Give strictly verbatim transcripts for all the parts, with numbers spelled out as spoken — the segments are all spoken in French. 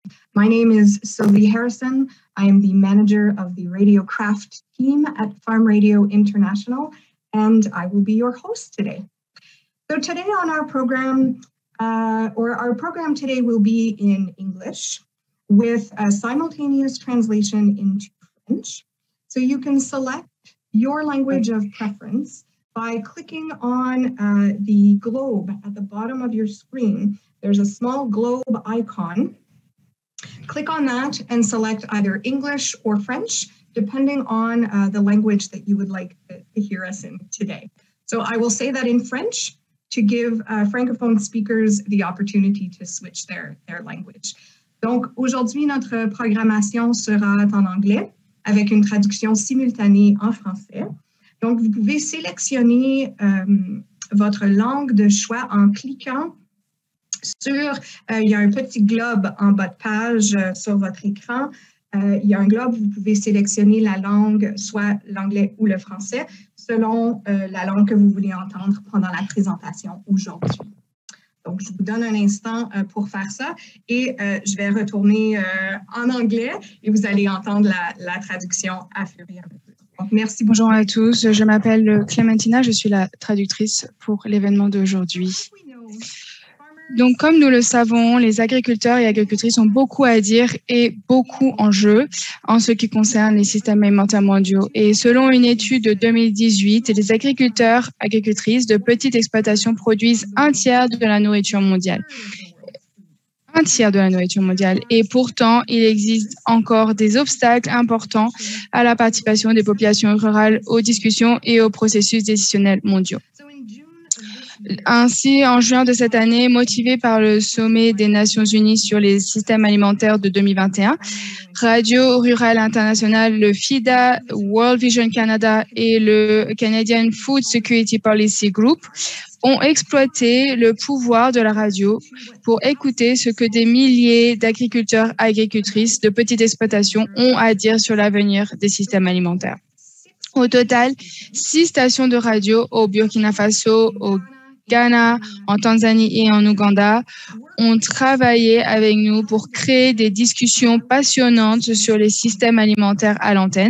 My name is Sylvie Harrison. I am the manager of the Radiocraft team at Farm Radio International, and I will be your host today. So today on our program, uh, or our program today will be in English with a simultaneous translation into French. So you can select your language of preference by clicking on uh, the globe at the bottom of your screen. There's a small globe icon. Click on that and select either English or French, depending on uh, the language that you would like to, to hear us in today. So I will say that in French to give uh, francophone speakers the opportunity to switch their, their language. Donc aujourd'hui, notre programmation sera en anglais avec une traduction simultanée en français. Donc vous pouvez sélectionner euh, votre langue de choix en cliquant sur, euh, il y a un petit globe en bas de page euh, sur votre écran. Euh, il y a un globe, vous pouvez sélectionner la langue, soit l'anglais ou le français, selon euh, la langue que vous voulez entendre pendant la présentation aujourd'hui. Donc, je vous donne un instant euh, pour faire ça et euh, je vais retourner euh, en anglais et vous allez entendre la, la traduction à fur et à mesure. Donc, merci beaucoup. Bonjour à tous, je m'appelle Clémentina, je suis la traductrice pour l'événement d'aujourd'hui. Donc, comme nous le savons, les agriculteurs et agricultrices ont beaucoup à dire et beaucoup en jeu en ce qui concerne les systèmes alimentaires mondiaux. Et selon une étude de deux mille dix-huit, les agriculteurs et agricultrices de petites exploitations produisent un tiers de la nourriture mondiale. Un tiers de la nourriture mondiale. Et pourtant, il existe encore des obstacles importants à la participation des populations rurales aux discussions et aux processus décisionnels mondiaux. Ainsi, en juin de cette année, motivé par le sommet des Nations Unies sur les systèmes alimentaires de deux mille vingt et un, Radio Rurale International, le FIDA, World Vision Canada et le Canadian Food Security Policy Group ont exploité le pouvoir de la radio pour écouter ce que des milliers d'agriculteurs et agricultrices de petites exploitations ont à dire sur l'avenir des systèmes alimentaires. Au total, six stations de radio au Burkina Faso, au Ghana, en Tanzanie et en Ouganda ont travaillé avec nous pour créer des discussions passionnantes sur les systèmes alimentaires à l'antenne.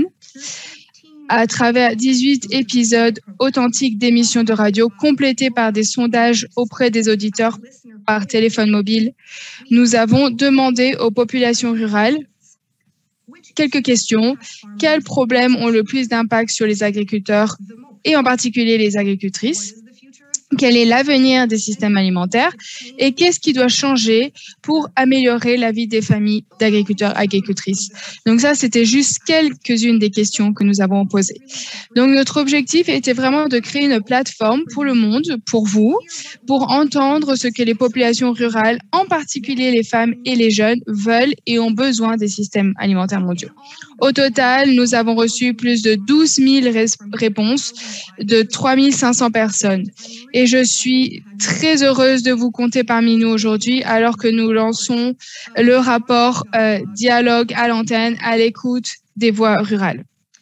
À travers dix-huit épisodes authentiques d'émissions de radio complétés par des sondages auprès des auditeurs par téléphone mobile, nous avons demandé aux populations rurales quelques questions. Quels problèmes ont le plus d'impact sur les agriculteurs et en particulier les agricultrices? Quel est l'avenir des systèmes alimentaires et qu'est-ce qui doit changer pour améliorer la vie des familles d'agriculteurs et agricultrices? Donc ça, c'était juste quelques-unes des questions que nous avons posées. Donc notre objectif était vraiment de créer une plateforme pour le monde, pour vous, pour entendre ce que les populations rurales, en particulier les femmes et les jeunes, veulent et ont besoin des systèmes alimentaires mondiaux. Au total, nous avons reçu plus de douze mille réponses de trois mille cinq cents personnes. Et je suis très heureuse de vous compter parmi nous aujourd'hui alors que nous lançons le rapport euh, Dialogue à l'antenne à l'écoute des voix rurales.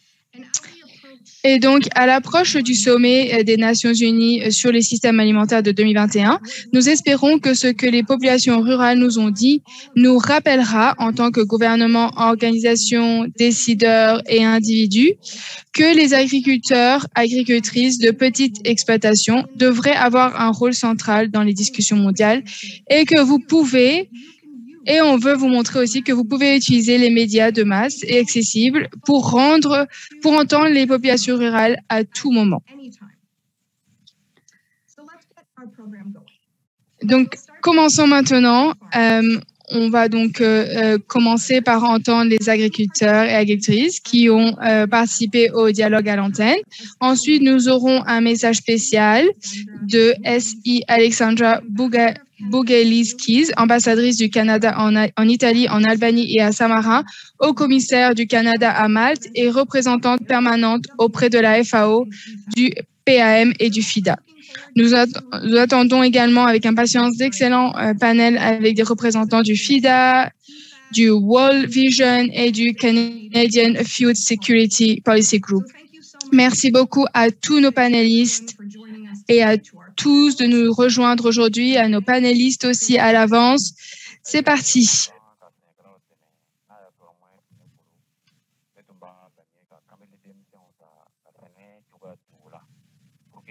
Et donc, à l'approche du sommet des Nations Unies sur les systèmes alimentaires de deux mille vingt et un, nous espérons que ce que les populations rurales nous ont dit nous rappellera, en tant que gouvernement, organisations, décideurs et individus, que les agriculteurs, agricultrices de petites exploitations devraient avoir un rôle central dans les discussions mondiales et que vous pouvez... Et on veut vous montrer aussi que vous pouvez utiliser les médias de masse et accessibles pour rendre, pour entendre les populations rurales à tout moment. Donc, commençons maintenant. Euh, on va donc euh, commencer par entendre les agriculteurs et agricultrices qui ont euh, participé au dialogue à l'antenne. Ensuite, nous aurons un message spécial de S I Alexandra Buga Bugeliskis, ambassadrice du Canada en, en Italie, en Albanie et à Saint-Marin, au commissaire du Canada à Malte et représentante permanente auprès de la F A O, du P A M et du FIDA. Nous, at nous attendons également avec impatience d'excellents euh, panels avec des représentants du FIDA, du World Vision et du Canadian Food Security Policy Group. Merci beaucoup à tous nos panélistes et à tous de nous rejoindre aujourd'hui, à nos panélistes aussi à l'avance. C'est parti.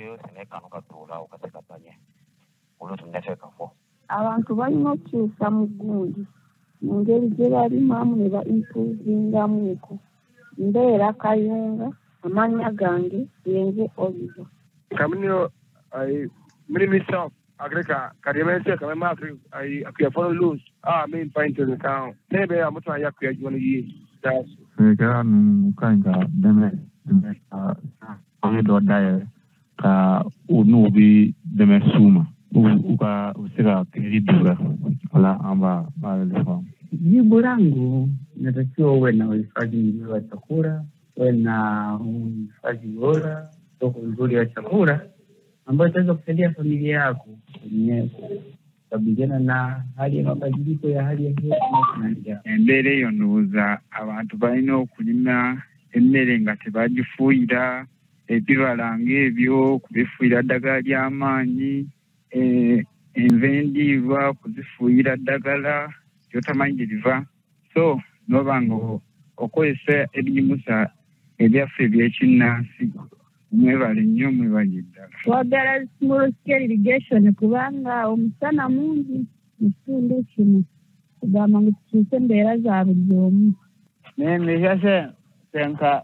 abantu balina okukyusa mu gundi mu ngeri gye balimu amu ne ba improvingamuuko. Mbeera Kayunga, amannya gange yenze Oliver. Kamunyo ai mini misa agreka karimense kama Afrika ai akuya follow loose ah main point in the town. Nebe ya mtu ayakuya jwani yi. That's Kaya nu kanga deme deme ka oye do daye ka unu bi deme suma u ka usika kidura wala amba bale fa. Jibu langu natakiwa uwe na uhifadhi mzuri wa chakula, uwe na uhifadhi bora, soko nzuri wa chakula ambayo itaweza kusaidia familia yako kwenye kukabiliana na hali ya mabadiliko ya hali ya hewa tunayoishi. Embere yo nduza abantu balina okulima emmere nga tebagifuuyira, ebibala ng'ebyo kubifuuyira ddagala ly'amaanyi, enva endiirwa kuzifuuyira ddagala lyotamanyi gye liva. So noba nga okozesa ebijimusa ebyaffe ebyekinnansi. Mwebale nnyo mwebale ddala. Twagala small scale irrigation kubanga omusana mungi mu kitundu kino kugamba ngu tukyuse embeera za buli omu. Nemishase senka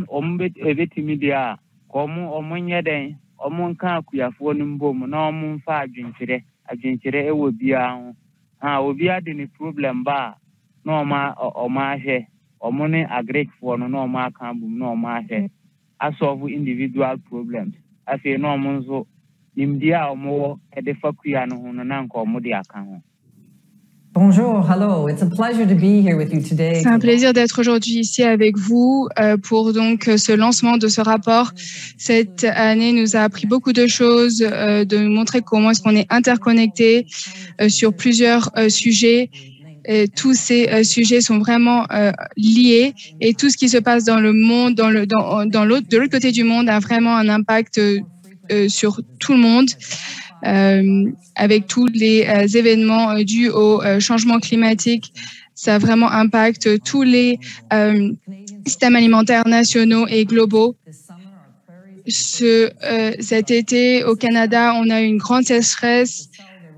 ebitimi bya komu omunyede omunka kuyafuoni mbomu n'omunfa ajinkire ajinkire ewo byaho ha obi adi ni problem ba n'oma omahe omuni agrek fono n'oma kambu n'omahe asolve individual problems afi n'omunzo nimdia omo edefa kuyano hono nanko omudi akaho. Bonjour, hello. It's a pleasure to be here with you today. C'est un plaisir d'être aujourd'hui ici avec vous euh, pour donc ce lancement de ce rapport. Cette année nous a appris beaucoup de choses, euh, de nous montrer comment est-ce qu'on est interconnectés euh, sur plusieurs euh, sujets. Et tous ces euh, sujets sont vraiment euh, liés et tout ce qui se passe dans le monde, dans le dans dans l'autre de l'autre côté du monde a vraiment un impact euh, euh, sur tout le monde. Euh, avec tous les euh, événements euh, dus au euh, changement climatique, ça vraiment impacte tous les euh, systèmes alimentaires nationaux et globaux. Ce, euh, cet été, au Canada, on a eu une grande sécheresse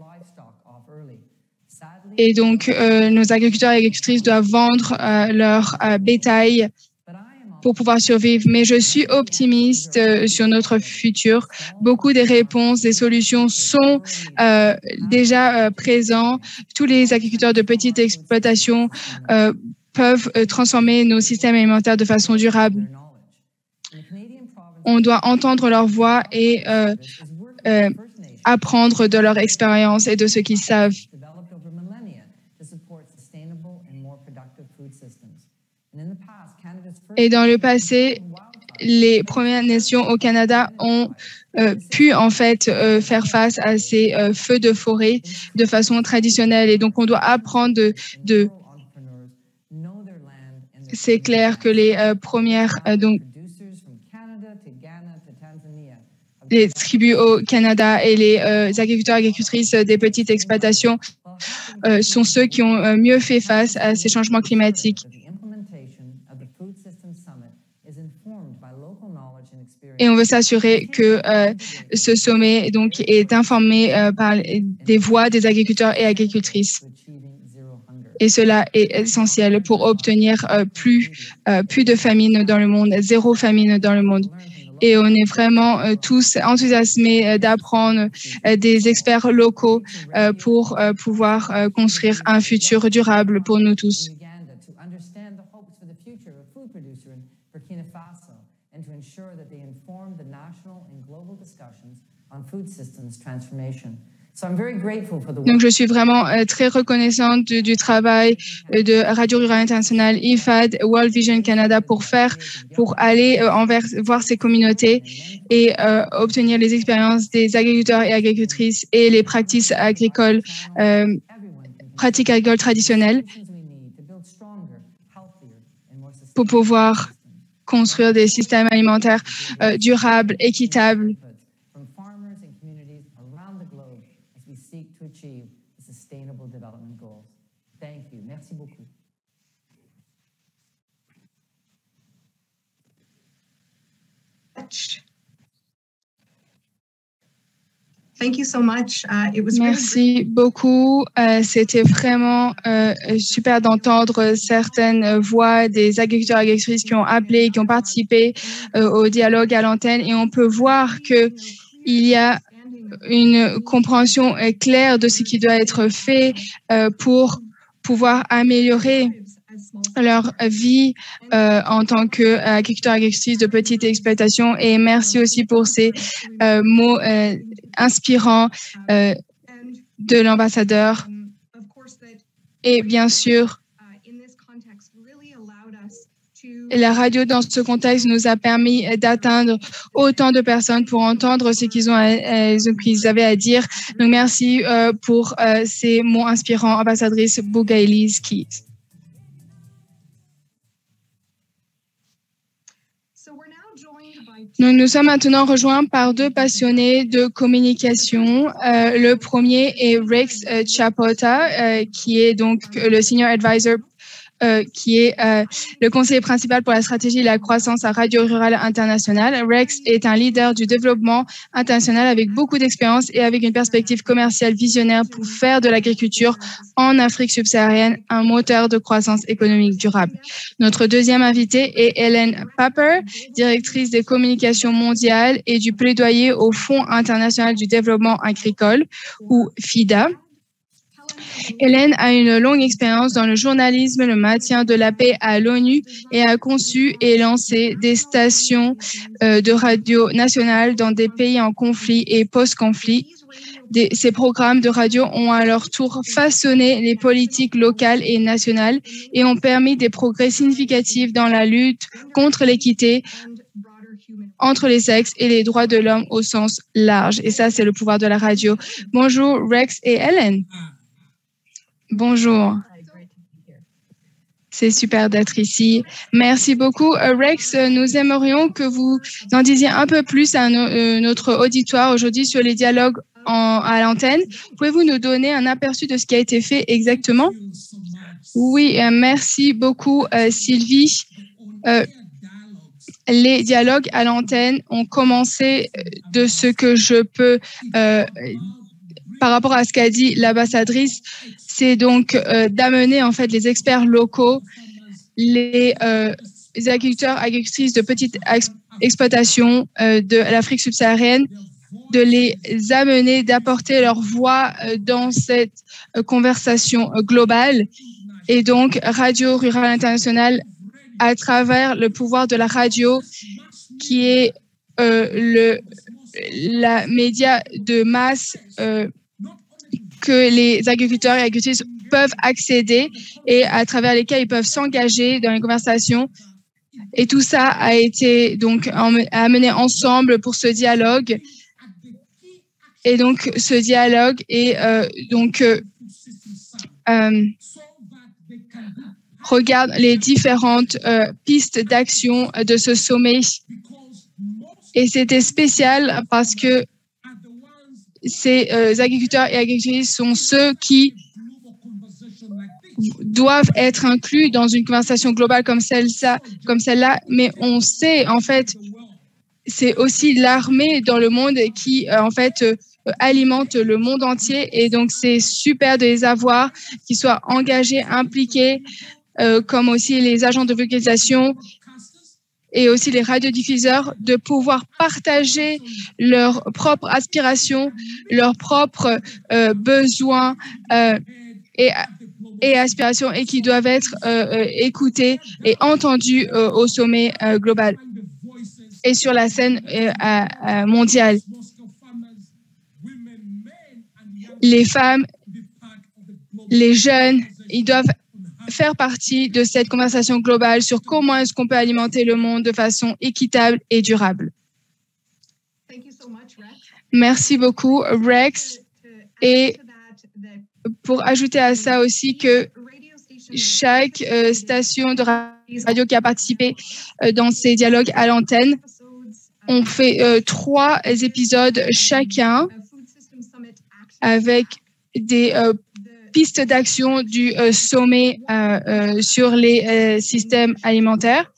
et donc euh, nos agriculteurs et agricultrices doivent vendre euh, leur euh, bétail pour pouvoir survivre. Mais je suis optimiste euh, sur notre futur. Beaucoup des réponses, des solutions sont euh, déjà euh, présents. Tous les agriculteurs de petite exploitation euh, peuvent euh, transformer nos systèmes alimentaires de façon durable. On doit entendre leur voix et euh, euh, apprendre de leur expérience et de ce qu'ils savent. Et dans le passé, les Premières Nations au Canada ont euh, pu en fait euh, faire face à ces euh, feux de forêt de façon traditionnelle. Et donc, on doit apprendre de... de... C'est clair que les euh, premières... Euh, donc, les tribus au Canada et les euh, agriculteurs et agricultrices des petites exploitations euh, sont ceux qui ont euh, mieux fait face à ces changements climatiques. Et on veut s'assurer que euh, ce sommet donc, est informé euh, par des voix des agriculteurs et agricultrices. Et cela est essentiel pour obtenir euh, plus, euh, plus de famine dans le monde, zéro famine dans le monde. Et on est vraiment euh, tous enthousiasmés euh, d'apprendre euh, des experts locaux euh, pour euh, pouvoir euh, construire un futur durable pour nous tous. Donc, je suis vraiment euh, très reconnaissante du, du travail de Radio Rurale Internationale, I F A D, World Vision Canada pour faire, pour aller euh, envers, voir ces communautés et euh, obtenir les expériences des agriculteurs et agricultrices et les pratiques agricoles, euh, pratiques agricoles traditionnelles pour pouvoir construire des systèmes alimentaires euh, durables, équitables. Merci beaucoup. Thank you so much. Uh, it was Merci beaucoup. Euh, C'était vraiment euh, super d'entendre certaines voix des agriculteurs et agricultrices qui ont appelé, qui ont participé euh, au dialogue à l'antenne. Et on peut voir que il y a une compréhension claire de ce qui doit être fait euh, pour pouvoir améliorer leur vie euh, en tant qu'agriculteurs et agricultrices de petite exploitation. Et merci aussi pour ces euh, mots euh, inspirants euh, de l'ambassadeur. Et bien sûr, la radio dans ce contexte nous a permis d'atteindre autant de personnes pour entendre ce qu'ils ont, euh, qu'ils avaient à dire. Donc merci euh, pour euh, ces mots inspirants, ambassadrice Bougaïlis Keys. Donc, nous sommes maintenant rejoints par deux passionnés de communication. Euh, le premier est Rex euh, Chapota, euh, qui est donc le Senior Advisor, euh, qui est euh, le conseiller principal pour la stratégie et la croissance à Radio Rurale Internationale. Rex est un leader du développement international avec beaucoup d'expérience et avec une perspective commerciale visionnaire pour faire de l'agriculture en Afrique subsaharienne un moteur de croissance économique durable. Notre deuxième invitée est Hélène Papper, directrice des communications mondiales et du plaidoyer au Fonds international du développement agricole, ou FIDA. Hélène a une longue expérience dans le journalisme, le maintien de la paix à l'ONU et a conçu et lancé des stations euh, de radio nationales dans des pays en conflit et post-conflit. Des, ces programmes de radio ont à leur tour façonné les politiques locales et nationales et ont permis des progrès significatifs dans la lutte contre l'équité entre les sexes et les droits de l'homme au sens large. Et ça, c'est le pouvoir de la radio. Bonjour Rex et Hélène. Bonjour. C'est super d'être ici. Merci beaucoup. Rex, nous aimerions que vous en disiez un peu plus à no- notre auditoire aujourd'hui sur les dialogues en, à l'antenne. Pouvez-vous nous donner un aperçu de ce qui a été fait exactement? Oui, merci beaucoup, euh, Sylvie. Euh, les dialogues à l'antenne ont commencé de ce que je peux, euh, par rapport à ce qu'a dit l'ambassadrice, c'est donc euh, d'amener en fait les experts locaux, les, euh, les agriculteurs, agricultrices de petite ex- exploitation euh, de l'Afrique subsaharienne, de les amener, d'apporter leur voix euh, dans cette euh, conversation euh, globale. Et donc, Radio Rurale Internationale, à travers le pouvoir de la radio, qui est euh, le la média de masse euh, que les agriculteurs et agricultrices peuvent accéder et à travers lesquels ils peuvent s'engager dans les conversations. Et tout ça a été donc amené ensemble pour ce dialogue. Et donc, ce dialogue est euh, donc euh, euh, regarde les différentes euh, pistes d'action de ce sommet. Et c'était spécial parce que ces euh, agriculteurs et agricultrices sont ceux qui doivent être inclus dans une conversation globale comme celle-là, comme celle-là. Mais on sait, en fait, c'est aussi l'armée dans le monde qui, euh, en fait, euh, alimente le monde entier. Et donc, c'est super de les avoir, qu'ils soient engagés, impliqués, euh, comme aussi les agents de vulgarisation et aussi les radiodiffuseurs, de pouvoir partager leurs propres aspirations, leurs propres euh, besoins euh, et, et aspirations, et qui doivent être euh, écoutés et entendus euh, au sommet euh, global et sur la scène euh, euh, mondiale. Les femmes, les jeunes, ils doivent faire partie de cette conversation globale sur comment est-ce qu'on peut alimenter le monde de façon équitable et durable. Merci beaucoup, Rex. Et pour ajouter à ça aussi que chaque euh, station de radio qui a participé euh, dans ces dialogues à l'antenne, on fait euh, trois épisodes chacun avec des euh, pistes d'action du euh, sommet euh, euh, sur les euh, systèmes alimentaires.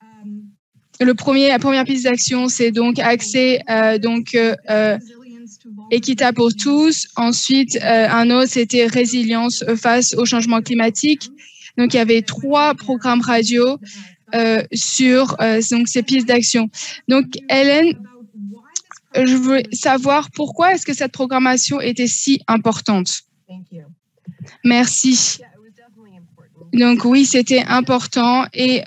Le premier, la première piste d'action, c'est donc axé euh, donc euh, équitable pour tous. Ensuite, euh, un autre, c'était résilience face au changement climatique. Donc, il y avait trois programmes radio euh, sur euh, donc, ces pistes d'action. Donc, Hélène, je veux savoir pourquoi est-ce que cette programmation était si importante. Merci. Donc, oui, c'était important et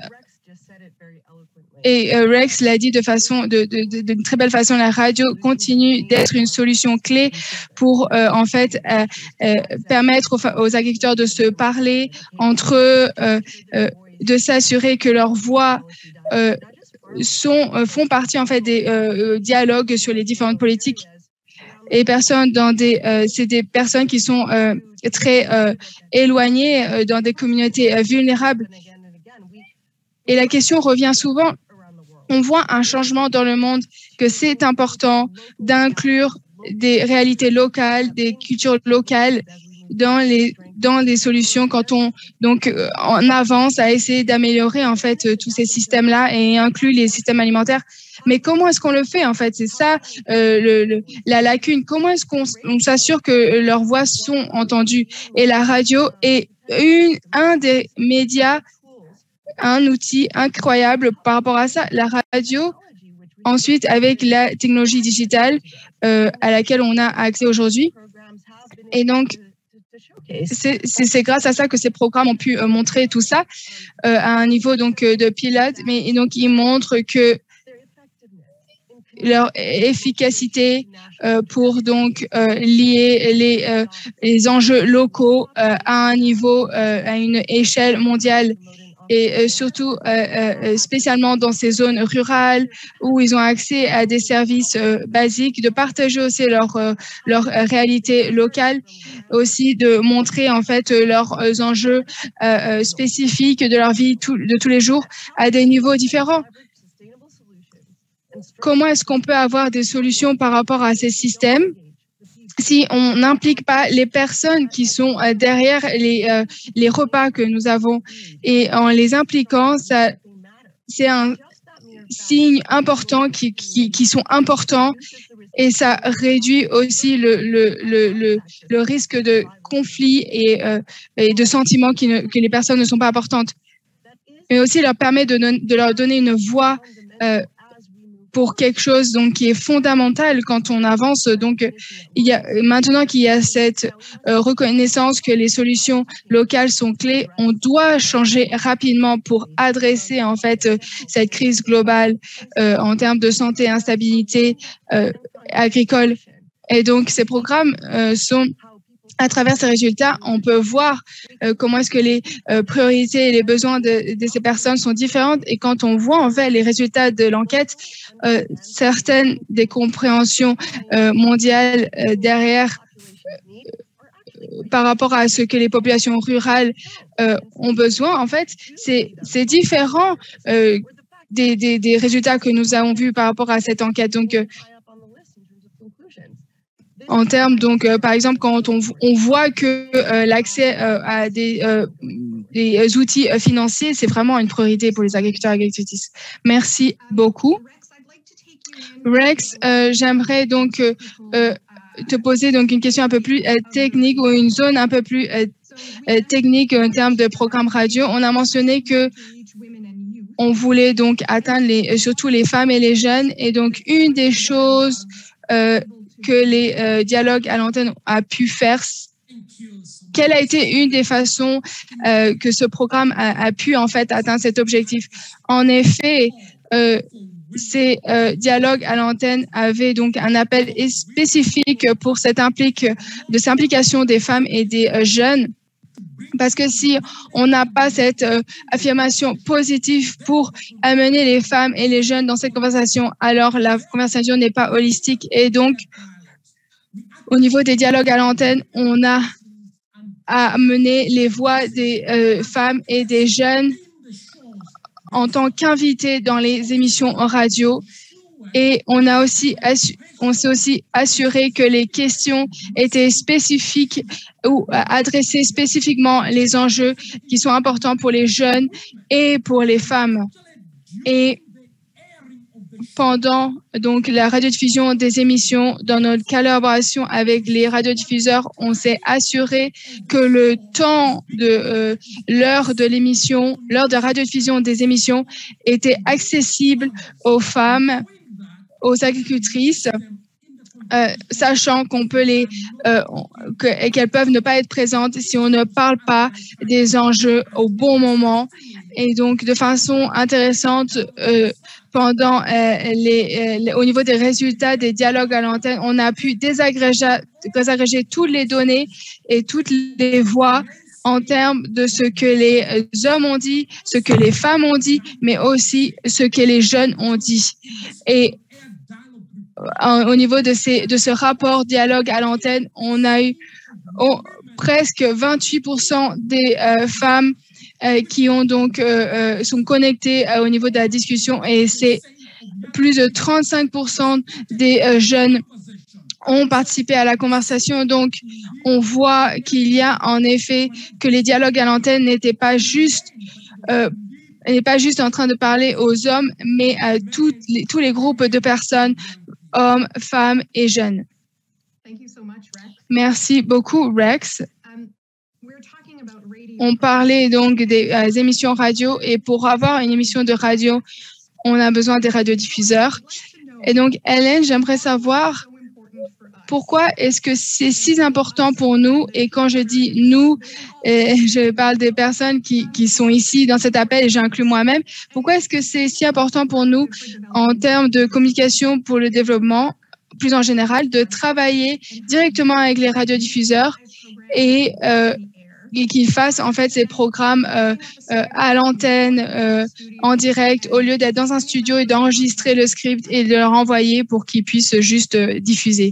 Et euh, Rex l'a dit de façon, de, de, de, d'une très belle façon, la radio continue d'être une solution clé pour euh, en fait euh, euh, permettre aux, aux agriculteurs de se parler entre eux, euh, euh, de s'assurer que leurs voix euh, sont euh, font partie en fait des euh, dialogues sur les différentes politiques. Et personnes dans des, euh, c'est des personnes qui sont euh, très euh, éloignées euh, dans des communautés euh, vulnérables. Et la question revient souvent. On voit un changement dans le monde, que c'est important d'inclure des réalités locales, des cultures locales dans les dans les solutions quand on donc euh, on avance à essayer d'améliorer en fait euh, tous ces systèmes-là et inclut les systèmes alimentaires. Mais comment est-ce qu'on le fait en fait? C'est ça euh, le, le, la lacune. Comment est-ce qu'on on s'assure que leurs voix sont entendues? Et la radio est une un des médias, un outil incroyable par rapport à ça. La radio, ensuite, avec la technologie digitale euh, à laquelle on a accès aujourd'hui. Et donc, c'est, c'est, c'est grâce à ça que ces programmes ont pu euh, montrer tout ça euh, à un niveau donc, euh, de pilote. Mais et donc, ils montrent que leur efficacité euh, pour donc euh, lier les, euh, les enjeux locaux euh, à un niveau, euh, à une échelle mondiale. Et euh, surtout, euh, euh, spécialement dans ces zones rurales où ils ont accès à des services euh, basiques, de partager aussi leur, euh, leur réalité locale, aussi de montrer en fait leurs euh, enjeux euh, spécifiques de leur vie tout, de tous les jours à des niveaux différents. Comment est-ce qu'on peut avoir des solutions par rapport à ces systèmes si on n'implique pas les personnes qui sont derrière les, euh, les repas que nous avons? Et en les impliquant, ça, c'est un signe important qui, qui, qui sont importants et ça réduit aussi le, le, le, le, le risque de conflit et, euh, et de sentiments qui ne, que les personnes ne sont pas importantes. Mais aussi leur permet de, de leur donner une voix euh, pour quelque chose donc qui est fondamental quand on avance. Donc, il y a maintenant qu'il y a cette euh, reconnaissance que les solutions locales sont clés, on doit changer rapidement pour adresser en fait euh, cette crise globale euh, en termes de santé et instabilité euh, agricole. Et donc, ces programmes euh, sont à travers ces résultats, on peut voir euh, comment est-ce que les euh, priorités et les besoins de, de ces personnes sont différentes. Et quand on voit en fait les résultats de l'enquête, euh, certaines des compréhensions euh, mondiales euh, derrière euh, par rapport à ce que les populations rurales euh, ont besoin, en fait, c'est, c'est différent euh, des, des, des résultats que nous avons vus par rapport à cette enquête. Donc, euh, en termes, donc, euh, par exemple, quand on, on voit que euh, l'accès euh, à des, euh, des outils euh, financiers, c'est vraiment une priorité pour les agriculteurs et agricultrices. Merci beaucoup. Rex, euh, j'aimerais donc euh, euh, te poser donc une question un peu plus euh, technique ou une zone un peu plus euh, euh, technique en termes de programme radio. On a mentionné que on voulait donc atteindre les, surtout les femmes et les jeunes. Et donc, une des choses euh, que les euh, dialogues à l'antenne a pu faire, quelle a été une des façons euh, que ce programme a, a pu en fait atteindre cet objectif? En effet, euh, ces euh, dialogues à l'antenne avaient donc un appel spécifique pour cette implique de cette implication des femmes et des euh, jeunes. Parce que si on n'a pas cette euh, affirmation positive pour amener les femmes et les jeunes dans cette conversation, alors la conversation n'est pas holistique. Et donc, au niveau des dialogues à l'antenne, on a amené les voix des euh, femmes et des jeunes en tant qu'invités dans les émissions en radio. Et on a aussi on s'est aussi assuré que les questions étaient spécifiques ou adressaient spécifiquement les enjeux qui sont importants pour les jeunes et pour les femmes. Et pendant donc la radiodiffusion des émissions, dans notre collaboration avec les radiodiffuseurs, on s'est assuré que le temps de euh, l'heure de l'émission, l'heure de radiodiffusion des émissions était accessible aux femmes, aux agricultrices, euh, sachant qu'on peut les euh, que, qu'elles peuvent ne pas être présentes si on ne parle pas des enjeux au bon moment. Et donc, de façon intéressante, euh, pendant euh, les, euh, les, au niveau des résultats des dialogues à l'antenne, on a pu désagréger, désagréger toutes les données et toutes les voix en termes de ce que les hommes ont dit, ce que les femmes ont dit, mais aussi ce que les jeunes ont dit. Et en, au niveau de, ces, de ce rapport dialogue à l'antenne, on a eu oh, presque vingt-huit pour cent des euh, femmes Euh, qui ont donc euh, euh, sont connectés euh, au niveau de la discussion, et c'est plus de trente-cinq pour cent des euh, jeunes ont participé à la conversation. Donc, on voit qu'il y a en effet que les dialogues à l'antenne n'étaient pas juste euh, n'est pas juste en train de parler aux hommes, mais à toutes les, tous les groupes de personnes, hommes, femmes et jeunes. Merci beaucoup, Rex. On parlait donc des euh, émissions radio, et pour avoir une émission de radio, on a besoin des radiodiffuseurs. Et donc, Hélène, j'aimerais savoir pourquoi est-ce que c'est si important pour nous, et quand je dis nous, et je parle des personnes qui, qui sont ici dans cet appel, et j'inclus moi-même, pourquoi est-ce que c'est si important pour nous en termes de communication pour le développement, plus en général, de travailler directement avec les radiodiffuseurs et euh, et qu'ils fassent en fait ces programmes euh, euh, à l'antenne, euh, en direct, au lieu d'être dans un studio et d'enregistrer le script et de leur envoyer pour qu'ils puissent juste euh, diffuser.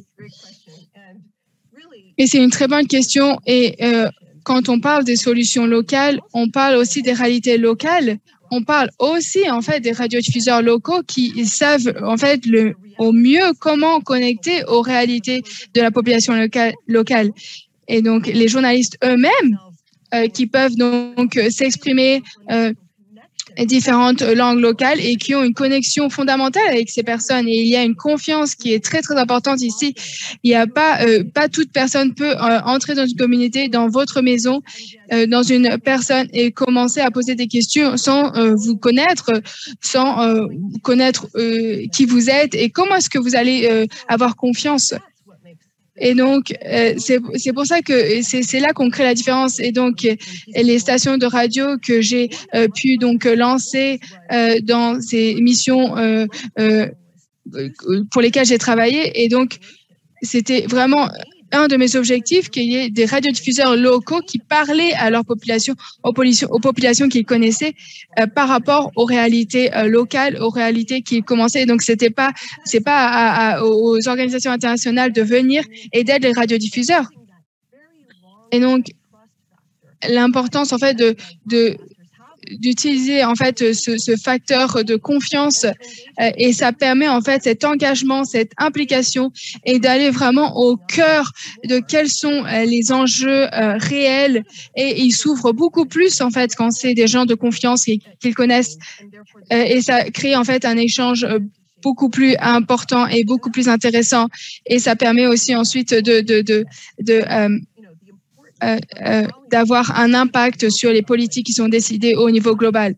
Et c'est une très bonne question. Et euh, quand on parle des solutions locales, on parle aussi des réalités locales. On parle aussi en fait des radiodiffuseurs locaux qui savent en fait le, au mieux comment connecter aux réalités de la population locale. locale. Et donc les journalistes eux-mêmes euh, qui peuvent donc s'exprimer euh, différentes langues locales et qui ont une connexion fondamentale avec ces personnes. Et il y a une confiance qui est très, très importante ici. Il n'y a pas, euh, pas toute personne peut euh, entrer dans une communauté, dans votre maison, euh, dans une personne et commencer à poser des questions sans euh, vous connaître, sans euh, connaître euh, qui vous êtes et comment est-ce que vous allez euh, avoir confiance. Et donc, euh, c'est pour ça que c'est là qu'on crée la différence. Et donc, euh, les stations de radio que j'ai euh, pu donc lancer euh, dans ces missions euh, euh, pour lesquelles j'ai travaillé. Et donc, c'était vraiment un de mes objectifs, qu'il y ait des radiodiffuseurs locaux qui parlaient à leur population, aux, aux populations qu'ils connaissaient euh, par rapport aux réalités euh, locales, aux réalités qu'ils commençaient. Donc, c'était pas, c'est pas à, à, aux organisations internationales de venir et d'être les radiodiffuseurs. Et donc, l'importance en fait de, de d'utiliser en fait ce, ce facteur de confiance euh, et ça permet en fait cet engagement, cette implication et d'aller vraiment au cœur de quels sont euh, les enjeux euh, réels, et ils s'ouvrent beaucoup plus en fait quand c'est des gens de confiance et qu'ils connaissent euh, et ça crée en fait un échange euh, beaucoup plus important et beaucoup plus intéressant, et ça permet aussi ensuite de de de, de euh, Euh, euh, d'avoir un impact sur les politiques qui sont décidées au niveau global.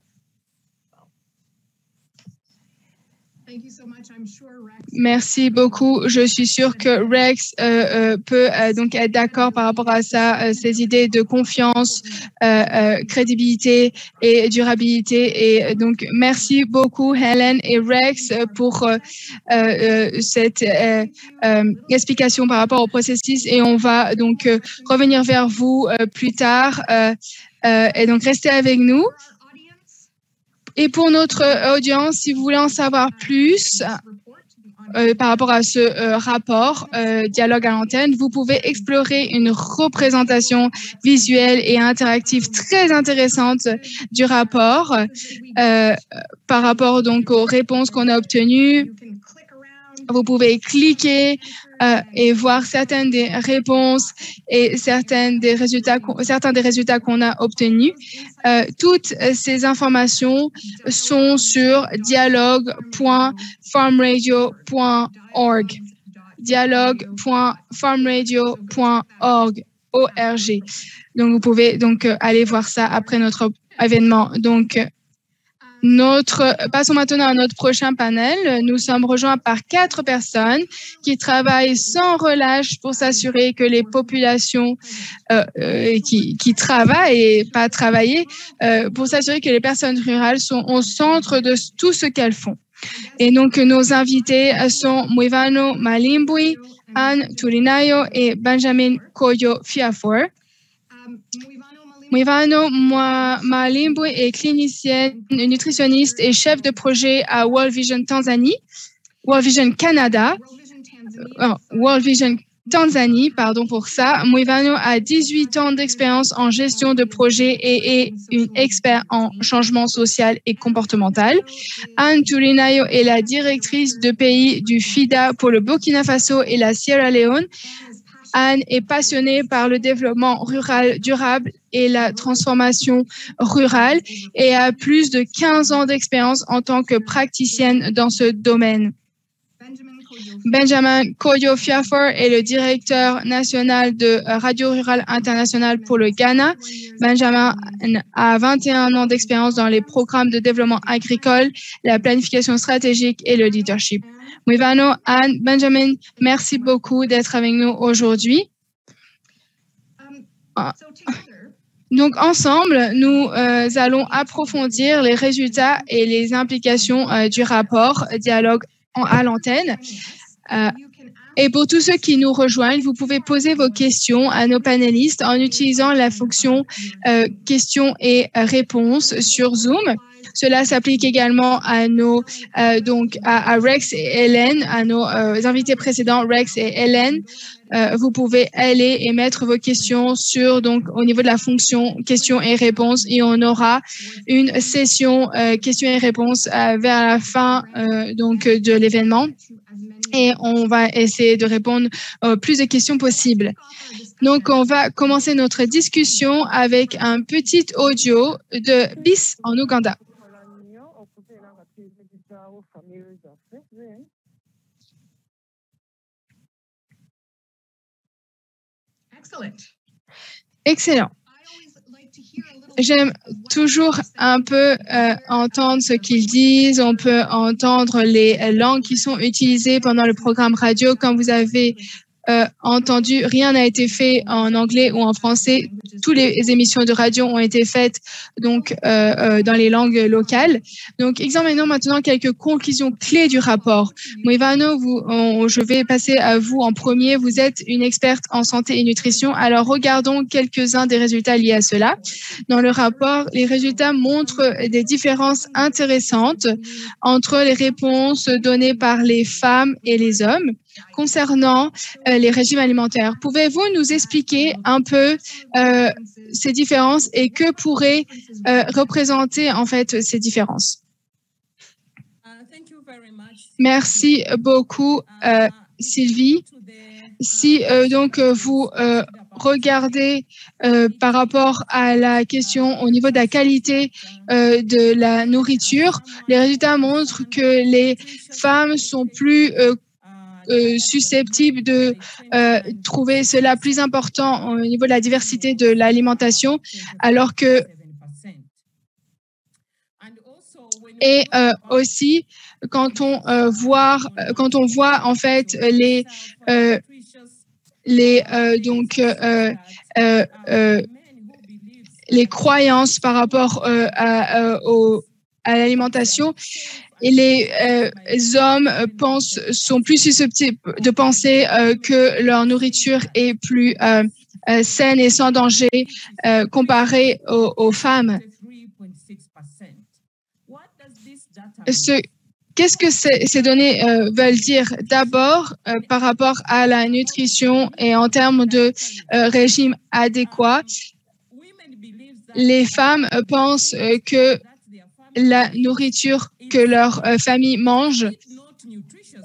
Merci beaucoup. Je suis sûre que Rex euh, euh, peut euh, donc être d'accord par rapport à ça, euh, ces idées de confiance, euh, euh, crédibilité et durabilité. Et donc, merci beaucoup, Helen et Rex, pour euh, euh, cette euh, euh, explication par rapport au processus. Et on va donc euh, revenir vers vous euh, plus tard. Euh, euh, et donc, restez avec nous. Et pour notre audience, si vous voulez en savoir plus, Euh, par rapport à ce euh, rapport euh, Dialogue à l'antenne, vous pouvez explorer une représentation visuelle et interactive très intéressante du rapport euh, par rapport donc aux réponses qu'on a obtenues. vous pouvez cliquer euh, et voir certaines des réponses et certaines des résultats, certains des résultats qu'on a obtenus. Euh, toutes ces informations sont sur dialogue point farmradio point org. dialogue point farmradio point org. O R G. Donc, vous pouvez donc euh, aller voir ça après notre événement. Donc, euh, notre, passons maintenant à notre prochain panel. Nous sommes rejoints par quatre personnes qui travaillent sans relâche pour s'assurer que les populations euh, euh, qui, qui travaillent et pas travailler, euh, pour s'assurer que les personnes rurales sont au centre de tout ce qu'elles font. Et donc, nos invités sont Mwivano Malimbwi, Anne Turinayo et Benjamin Koyo Fiafor. Mwivano Malimbwi est clinicienne, nutritionniste et chef de projet à World Vision Tanzanie, World Vision Canada, oh, World Vision Tanzanie, pardon pour ça. Mwivano a dix-huit ans d'expérience en gestion de projet et est une expert en changement social et comportemental. Anne Turinayo est la directrice de pays du FIDA pour le Burkina Faso et la Sierra Leone. Anne est passionnée par le développement rural durable et la transformation rurale et a plus de quinze ans d'expérience en tant que praticienne dans ce domaine. Benjamin Koyo Fiafor est le directeur national de Radio Rurale Internationale pour le Ghana. Benjamin a vingt et un ans d'expérience dans les programmes de développement agricole, la planification stratégique et le leadership. Mwivano, Anne, Benjamin, merci beaucoup d'être avec nous aujourd'hui. Donc, ensemble, nous euh, allons approfondir les résultats et les implications euh, du rapport Dialogue à l'antenne. Euh, et pour tous ceux qui nous rejoignent, vous pouvez poser vos questions à nos panélistes en utilisant la fonction euh, questions et réponses sur Zoom. Cela s'applique également à nos euh, donc à, à Rex et Hélène, à nos euh, invités précédents Rex et Hélène. Euh, vous pouvez aller et mettre vos questions sur donc au niveau de la fonction questions et réponses et on aura une session euh, questions et réponses euh, vers la fin euh, donc de l'événement et on va essayer de répondre au plus de questions possibles. Donc on va commencer notre discussion avec un petit audio de B I S en Ouganda. Excellent. J'aime toujours un peu euh, entendre ce qu'ils disent. On peut entendre les langues qui sont utilisées pendant le programme radio. Comme vous avez euh, entendu, rien n'a été fait en anglais ou en français. Toutes les émissions de radio ont été faites donc euh, euh, dans les langues locales. Donc, examinons maintenant quelques conclusions clés du rapport. Mwivano, vous, on, je vais passer à vous en premier. Vous êtes une experte en santé et nutrition. Alors, regardons quelques-uns des résultats liés à cela. Dans le rapport, les résultats montrent des différences intéressantes entre les réponses données par les femmes et les hommes concernant euh, les régimes alimentaires. Pouvez-vous nous expliquer un peu euh, ces différences et que pourraient euh, représenter en fait ces différences? Merci beaucoup, euh, Sylvie. Si euh, donc vous euh, regardez euh, par rapport à la question au niveau de la qualité euh, de la nourriture, les résultats montrent que les femmes sont plus euh, Euh, susceptibles de euh, trouver cela plus important au niveau de la diversité de l'alimentation, alors que et euh, aussi quand on euh, voit quand on voit en fait les euh, les euh, donc euh, euh, euh, les croyances par rapport euh, à, à, au, à l'alimentation. Et les euh, hommes pensent, sont plus susceptibles de penser euh, que leur nourriture est plus euh, euh, saine et sans danger euh, comparée aux, aux femmes. Ce, qu'est-ce que ces, ces données euh, veulent dire? D'abord, euh, par rapport à la nutrition et en termes de euh, régime adéquat, les femmes euh, pensent euh, que la nourriture que leur euh, famille mange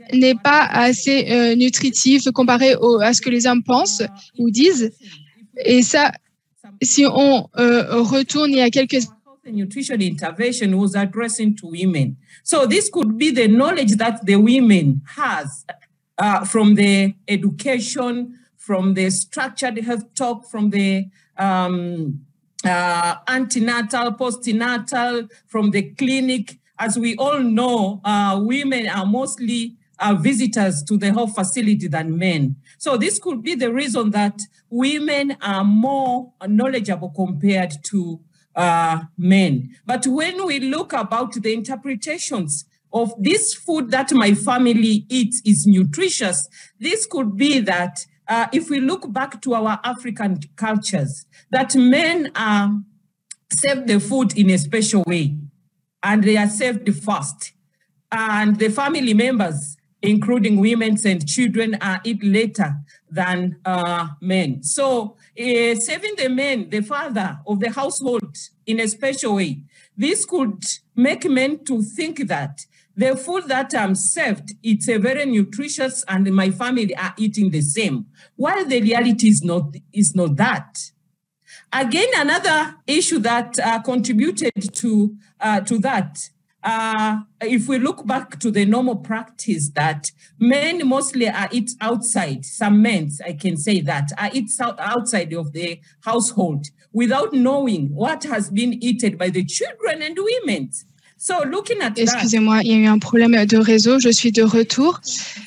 n'est pas assez euh, nutritive comparée au, à ce que les hommes pensent ou disent. Et ça, si on euh, retourne il y a quelques nutrition intervention was addressing to women. So this could be the knowledge that the women has uh, from the education, from the structured health talk, from the um, uh, antenatal, postnatal, from the clinic. As we all know, uh, women are mostly uh, visitors to the health facility than men. So this could be the reason that women are more knowledgeable compared to uh, men. But when we look about the interpretations of this food that my family eats is nutritious, this could be that uh, if we look back to our African cultures, that men are served the food in a special way, and they are served first. And the family members, including women and children, are eat later than uh, men. So uh, serving the men, the father of the household, in a special way, this could make men to think that the food that I'm served, it's a very nutritious and my family are eating the same, while the reality is not, is not that. Again, another issue that uh, contributed to, uh, to that, uh, if we look back to the normal practice that men mostly are eat outside, some men, I can say that, are eat outside of the household without knowing what has been eaten by the children and women. So looking at Excusez-moi, il y a eu un problème de réseau, je suis de retour.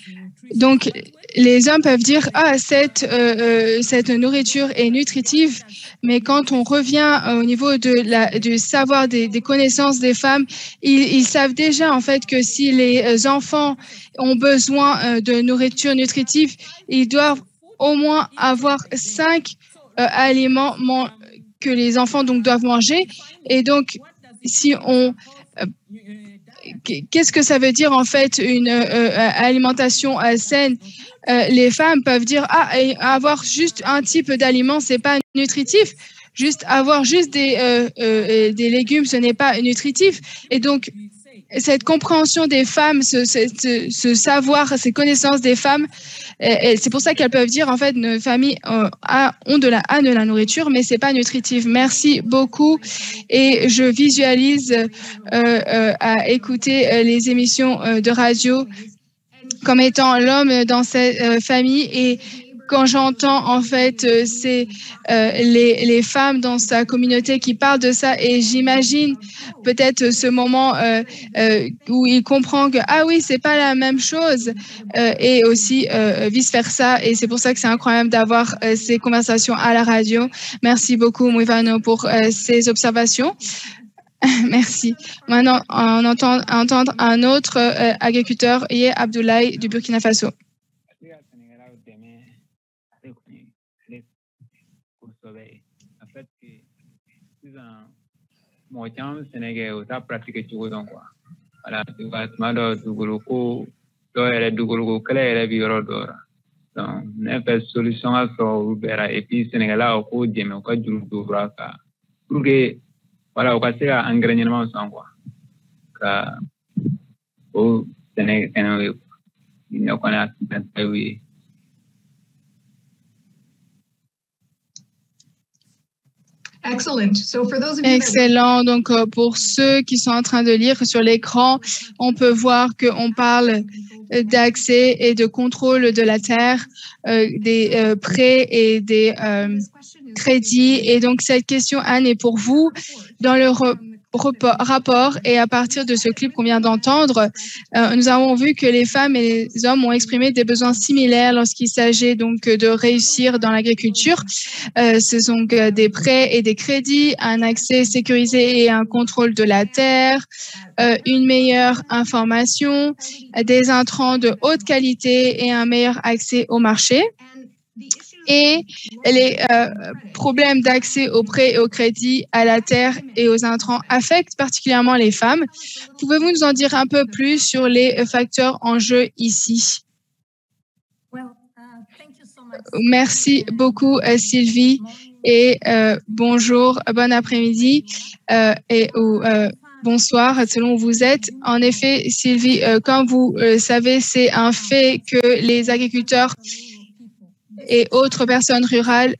Donc, les hommes peuvent dire « Ah, cette, euh, cette nourriture est nutritive », mais quand on revient au niveau de la, du savoir, des, des connaissances des femmes, ils, ils savent déjà en fait que si les enfants ont besoin de nourriture nutritive, ils doivent au moins avoir cinq euh, aliments que les enfants donc doivent manger. Et donc, si on... Euh, Qu'est-ce que ça veut dire en fait une euh, alimentation euh, saine? euh, Les femmes peuvent dire ah avoir juste un type d'aliment c'est pas nutritif, juste avoir juste des euh, euh, des légumes ce n'est pas nutritif. Et donc cette compréhension des femmes, ce, ce, ce savoir, ces connaissances des femmes, c'est pour ça qu'elles peuvent dire en fait nos familles euh, a, ont de la, a de la nourriture, mais c'est pas nutritif. Merci beaucoup et je visualise euh, euh, à écouter euh, les émissions euh, de radio comme étant l'homme dans cette euh, famille et quand j'entends en fait euh, c'est euh, les, les femmes dans sa communauté qui parlent de ça et j'imagine peut-être ce moment euh, euh, où il comprend que ah oui c'est pas la même chose euh, et aussi euh, vice versa et c'est pour ça que c'est incroyable d'avoir euh, ces conversations à la radio. Merci beaucoup Mwivano pour euh, ces observations. Merci. Maintenant on entend entendre un autre euh, agriculteur Yé Abdoulaye du Burkina Faso. Mɔgɔ caman sɛnɛ kɛ u t'a pratique cogo dɔn quoi voilà tuma dɔ dugukolo ko dɔw yɛrɛ dugukolo ko kɛlɛ yɛrɛ bɛ yɔrɔ dɔw la donc ne fɛ solution ka sɔrɔ olu bɛɛ la et puis sɛnɛkɛlaw k'o dɛmɛ u ka juru don olu kan pour que voilà u ka se ka engrais ɲɛnamaw san quoi ka o sɛnɛ sɛnɛ ye ne kɔni hakilina y'o ye. Excellent. So for those of you Excellent. Donc, euh, pour ceux qui sont en train de lire sur l'écran, on peut voir qu'on parle d'accès et de contrôle de la terre, euh, des euh, prêts et des euh, crédits. Et donc, cette question, Anne, est pour vous. Dans le rapport et à partir de ce clip qu'on vient d'entendre, euh, nous avons vu que les femmes et les hommes ont exprimé des besoins similaires lorsqu'il s'agit donc de réussir dans l'agriculture. Euh, ce sont des prêts et des crédits, un accès sécurisé et un contrôle de la terre, euh, une meilleure information, des intrants de haute qualité et un meilleur accès au marché. Et les euh, problèmes d'accès aux prêts et aux crédits, à la terre et aux intrants affectent particulièrement les femmes. Pouvez-vous nous en dire un peu plus sur les facteurs en jeu ici? Merci beaucoup, Sylvie, et euh, bonjour, bon après-midi euh, et ou, euh, bonsoir, selon où vous êtes. En effet, Sylvie, euh, comme vous euh, savez, c'est un fait que les agriculteurs et autres personnes rurales,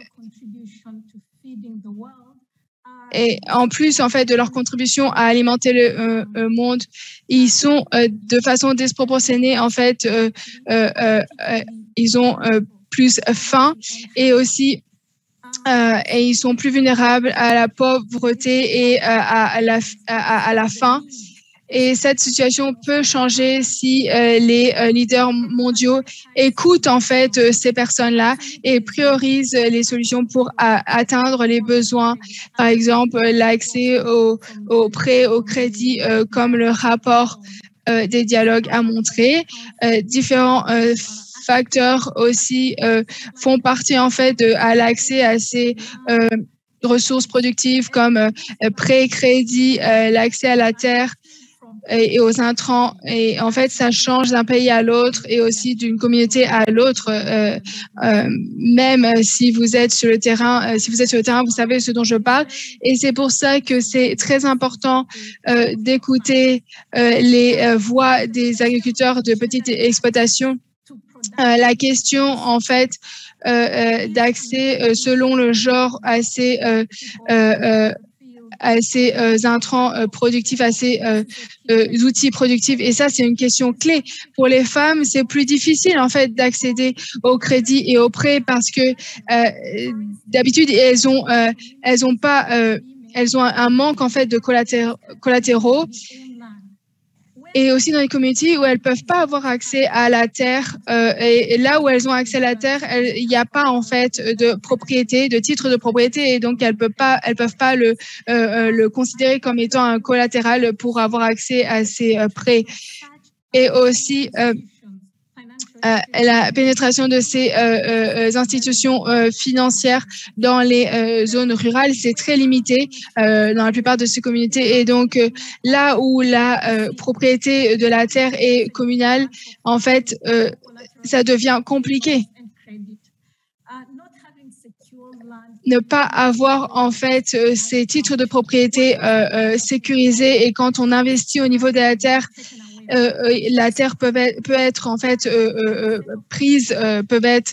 et en plus en fait de leur contribution à alimenter le euh, euh, monde, ils sont euh, de façon disproportionnée en fait, euh, euh, euh, euh, ils ont euh, plus faim et aussi euh, et ils sont plus vulnérables à la pauvreté et euh, à, à, la, à, à la faim. Et cette situation peut changer si euh, les euh, leaders mondiaux écoutent en fait euh, ces personnes-là et priorisent les solutions pour a, atteindre les besoins. Par exemple, l'accès aux au prêts, au crédit, euh, comme le rapport euh, des dialogues a montré. Euh, différents euh, facteurs aussi euh, font partie en fait de, à l'accès à ces euh, ressources productives comme euh, prêts, crédits, euh, l'accès à la terre et aux intrants. Et en fait, ça change d'un pays à l'autre et aussi d'une communauté à l'autre. Euh, euh, même si vous êtes sur le terrain, euh, si vous êtes sur le terrain, vous savez ce dont je parle. Et c'est pour ça que c'est très important euh, d'écouter euh, les euh, voix des agriculteurs de petite exploitation. Euh, la question, en fait, euh, euh, d'accès euh, selon le genre à ces euh, euh, euh, à ces euh, intrants euh, productifs, à ces euh, euh, outils productifs. Et ça, c'est une question clé. Pour les femmes, c'est plus difficile, en fait, d'accéder au crédit et au prêt parce que euh, d'habitude, elles ont, euh, elles ont pas, euh, elles ont un manque, en fait, de collatéraux, collatéraux. Et aussi dans les communautés où elles peuvent pas avoir accès à la terre, euh, et, et là où elles ont accès à la terre, il n'y a pas en fait de propriété, de titre de propriété, et donc elles peuvent pas, elles peuvent pas le euh, le considérer comme étant un collatéral pour avoir accès à ces euh, prêts. Et aussi euh, euh, la pénétration de ces euh, euh, institutions euh, financières dans les euh, zones rurales, c'est très limité euh, dans la plupart de ces communautés. Et donc, euh, là où la euh, propriété de la terre est communale, en fait, euh, ça devient compliqué. Ne pas avoir, en fait, euh, ces titres de propriété euh, euh, sécurisés, et quand on investit au niveau de la terre, Euh, la terre peut être, peut être en fait euh, euh, prise, euh, peut être,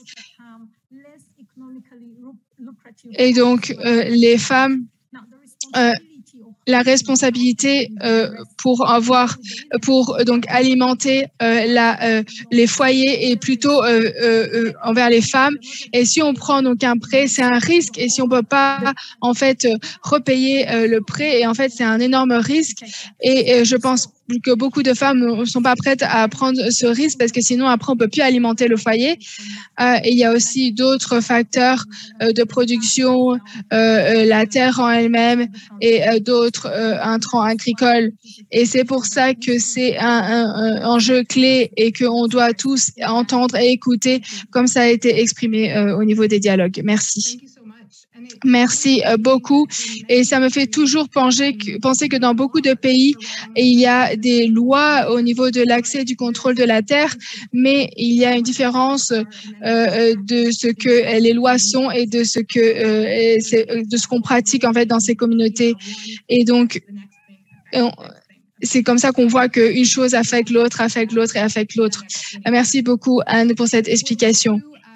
et donc euh, les femmes, euh, la responsabilité euh, pour avoir, pour donc alimenter euh, la, euh, les foyers est plutôt euh, euh, envers les femmes. Et si on prend donc un prêt, c'est un risque. Et si on peut pas en fait repayer euh, le prêt, et en fait c'est un énorme risque. Et, et je pense que beaucoup de femmes ne sont pas prêtes à prendre ce risque parce que sinon après on peut plus alimenter le foyer. Euh, et il y a aussi d'autres facteurs euh, de production, euh, la terre en elle-même et euh, d'autres euh, intrants agricoles. Et c'est pour ça que c'est un, un, un enjeu clé et qu'on doit tous entendre et écouter comme ça a été exprimé euh, au niveau des dialogues. Merci. Merci beaucoup. Et ça me fait toujours penser que, penser que dans beaucoup de pays, il y a des lois au niveau de l'accès et du contrôle de la terre, mais il y a une différence euh, de ce que les lois sont et de ce que euh, de ce qu'on pratique en fait dans ces communautés. Et donc, on, c'est comme ça qu'on voit qu'une chose affecte l'autre, affecte l'autre et affecte l'autre. Merci beaucoup, Anne, pour cette explication.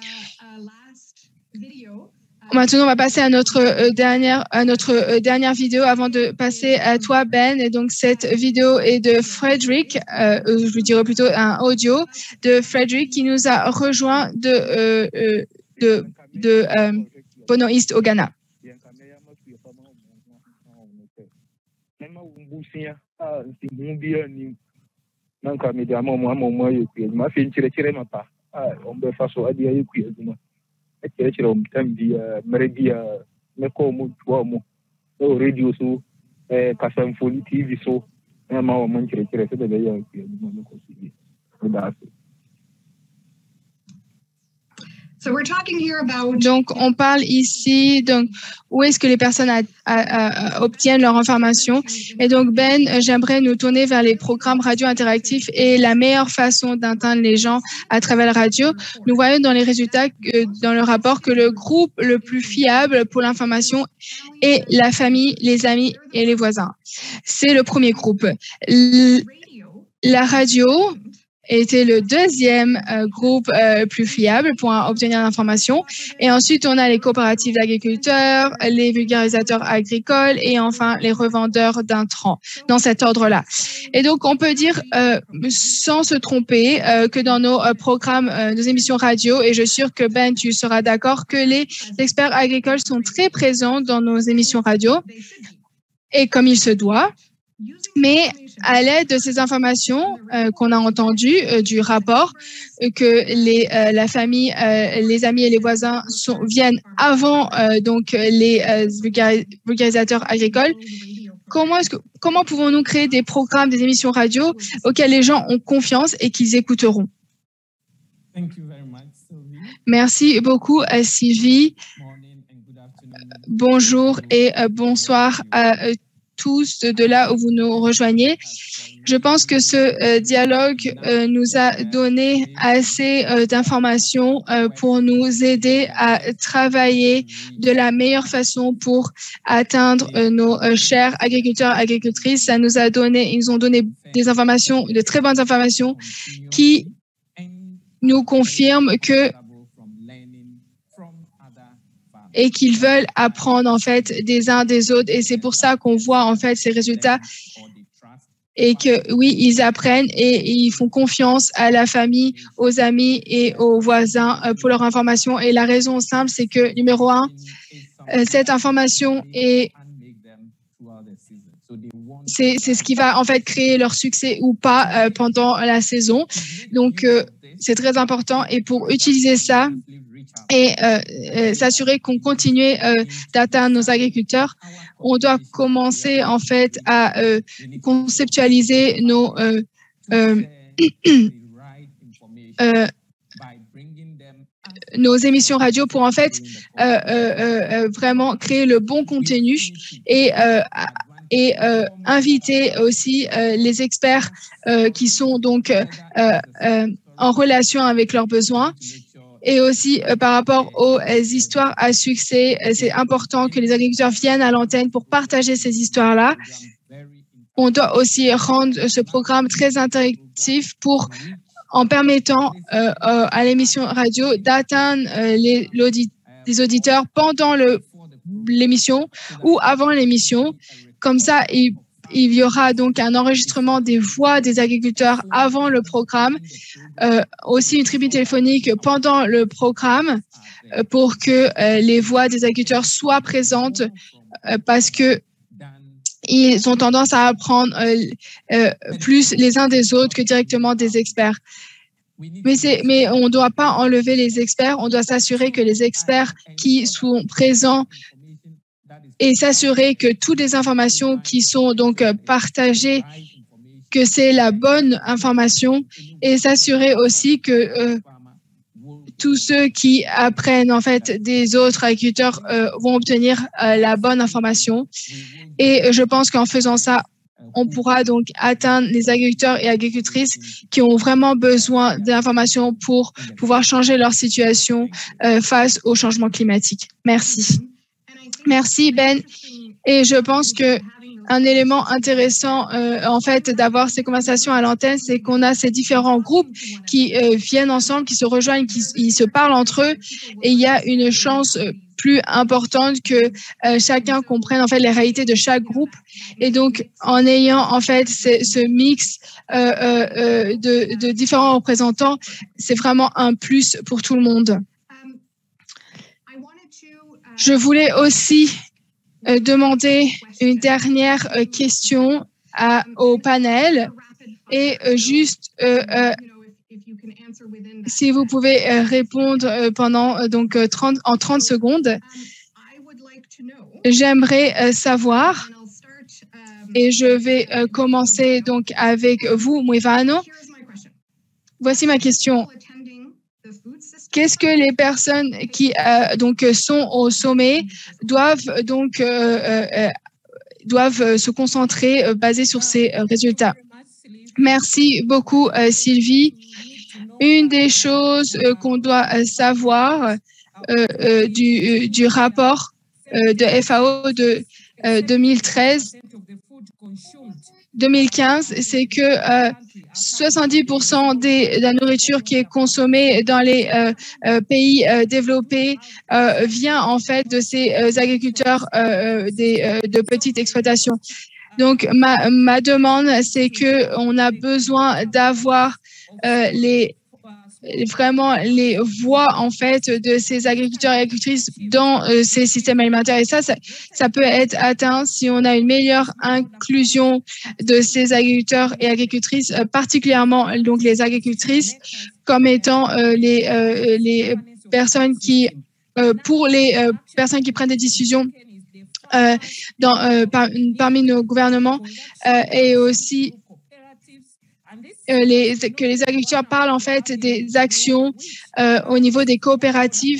Maintenant, on va passer à notre euh, dernière, à notre euh, dernière vidéo avant de passer à toi, Ben. Et donc, cette vidéo est de Frederick, euh, je vous dirais plutôt un audio de Frederick qui nous a rejoint de, euh, euh, de, de euh, Bono East au Ghana. Ekyerɛkyerɛ wɔn tam bi mmerɛ bi a mɛkɔ wɔn toa wɔn ɛwɔ radio so ɛɛ kasamfoni T V so ɛma wɔn nkyerɛkyerɛ sɛ bɛbɛ yɛ akua bi ma mɛkɔ so bi ɛda ase. Donc, on parle ici, donc, où est-ce que les personnes a, a, a, obtiennent leur information. Et donc, Ben, j'aimerais nous tourner vers les programmes radio interactifs et la meilleure façon d'atteindre les gens à travers la radio. Nous voyons dans les résultats, euh, dans le rapport, que le groupe le plus fiable pour l'information est la famille, les amis et les voisins. C'est le premier groupe. L- la radio était le deuxième euh, groupe euh, plus fiable pour euh, obtenir l'information. Et ensuite, on a les coopératives d'agriculteurs, les vulgarisateurs agricoles et enfin les revendeurs d'intrants, dans cet ordre-là. Et donc, on peut dire, euh, sans se tromper, euh, que dans nos euh, programmes, euh, nos émissions radio, et je suis sûre que Ben, tu seras d'accord, que les experts agricoles sont très présents dans nos émissions radio, et comme il se doit. Mais à l'aide de ces informations euh, qu'on a entendues euh, du rapport, euh, que les, euh, la famille, euh, les amis et les voisins sont, viennent avant euh, donc les euh, vulgarisateurs agricoles, comment, est-ce que, comment pouvons-nous créer des programmes, des émissions radio auxquelles les gens ont confiance et qu'ils écouteront? Merci beaucoup, euh, Sylvie. Bonjour et euh, bonsoir à euh, tous de là où vous nous rejoignez. Je pense que ce euh, dialogue euh, nous a donné assez euh, d'informations euh, pour nous aider à travailler de la meilleure façon pour atteindre euh, nos euh, chers agriculteurs et agricultrices. Ça nous a donné, ils nous ont donné des informations, de très bonnes informations qui nous confirment que et qu'ils veulent apprendre en fait des uns des autres. Et c'est pour ça qu'on voit en fait ces résultats et que oui, ils apprennent et, et ils font confiance à la famille, aux amis et aux voisins pour leur information. Et la raison simple, c'est que numéro un, cette information est c'est c'est ce qui va en fait créer leur succès ou pas euh, pendant la saison. Donc euh, c'est très important et pour utiliser ça et euh, euh, s'assurer qu'on continue euh, d'atteindre nos agriculteurs, on doit commencer en fait à euh, conceptualiser nos euh, euh, euh, nos émissions radio pour en fait euh, euh, euh, vraiment créer le bon contenu et euh, et euh, inviter aussi euh, les experts euh, qui sont donc euh, euh, en relation avec leurs besoins. Et aussi, euh, par rapport aux euh, histoires à succès, euh, c'est important que les agriculteurs viennent à l'antenne pour partager ces histoires-là. On doit aussi rendre ce programme très interactif pour, en permettant euh, euh, à l'émission radio d'atteindre euh, les, l'audit, les auditeurs pendant le, l'émission ou avant l'émission. Comme ça, il Il y aura donc un enregistrement des voix des agriculteurs avant le programme, euh, aussi une tribune téléphonique pendant le programme euh, pour que euh, les voix des agriculteurs soient présentes euh, parce que ils ont tendance à apprendre euh, euh, plus les uns des autres que directement des experts. Mais, c'est, mais on ne doit pas enlever les experts, on doit s'assurer que les experts qui sont présents et s'assurer que toutes les informations qui sont donc partagées, que c'est la bonne information et s'assurer aussi que euh, tous ceux qui apprennent en fait des autres agriculteurs euh, vont obtenir euh, la bonne information. Et je pense qu'en faisant ça, on pourra donc atteindre les agriculteurs et agricultrices qui ont vraiment besoin d'informations pour pouvoir changer leur situation euh, face au changement climatique. Merci. Merci Ben. Et je pense que un élément intéressant euh, en fait d'avoir ces conversations à l'antenne, c'est qu'on a ces différents groupes qui euh, viennent ensemble, qui se rejoignent, qui ils se parlent entre eux, et il y a une chance plus importante que euh, chacun comprenne en fait les réalités de chaque groupe. Et donc en ayant en fait ce, ce mix euh, euh, de, de différents représentants, c'est vraiment un plus pour tout le monde. Je voulais aussi euh, demander une dernière euh, question à, au panel et euh, juste euh, euh, si vous pouvez euh, répondre euh, pendant euh, donc euh, trente, en trente secondes. J'aimerais euh, savoir et je vais euh, commencer donc avec vous, Mwivano. Voici ma question. qu'est-ce que les personnes qui euh, donc sont au sommet doivent donc euh, euh, doivent se concentrer euh, basé sur ces euh, résultats. Merci beaucoup, euh, Sylvie. Une des choses euh, qu'on doit euh, savoir euh, euh, du, du rapport euh, de F A O de euh, deux mille treize deux mille quinze, c'est que euh, soixante-dix pour cent des, de la nourriture qui est consommée dans les euh, euh, pays euh, développés euh, vient en fait de ces euh, agriculteurs euh, des, euh, de petites exploitations. Donc, ma, ma demande, c'est qu'on a besoin d'avoir euh, les vraiment les voix en fait de ces agriculteurs et agricultrices dans euh, ces systèmes alimentaires. Et ça, ça, ça peut être atteint si on a une meilleure inclusion de ces agriculteurs et agricultrices, euh, particulièrement donc les agricultrices, comme étant euh, les, euh, les personnes qui, euh, pour les euh, personnes qui prennent des décisions euh, dans, euh, par, parmi nos gouvernements euh, et aussi Euh, les, que les agriculteurs parlent en fait des actions euh, au niveau des coopératives,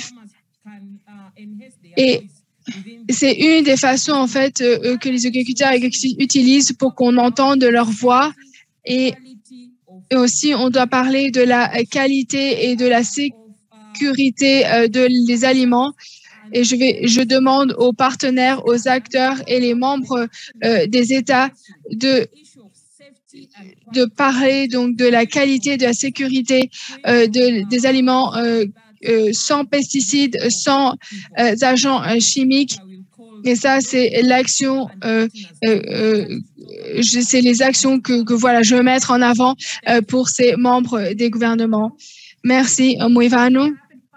et c'est une des façons en fait euh, que les agriculteurs utilisent pour qu'on entende leur voix, et, et aussi on doit parler de la qualité et de la sécurité euh, de, des aliments. Et je, vais, je demande aux partenaires, aux acteurs et les membres euh, des États de de parler donc de la qualité, de la sécurité euh, de, des aliments euh, euh, sans pesticides, sans euh, agents euh, chimiques. Et ça, c'est l'action, euh, euh, euh, c'est les actions que, que voilà, je veux mettre en avant euh, pour ces membres des gouvernements. Merci, Muivano.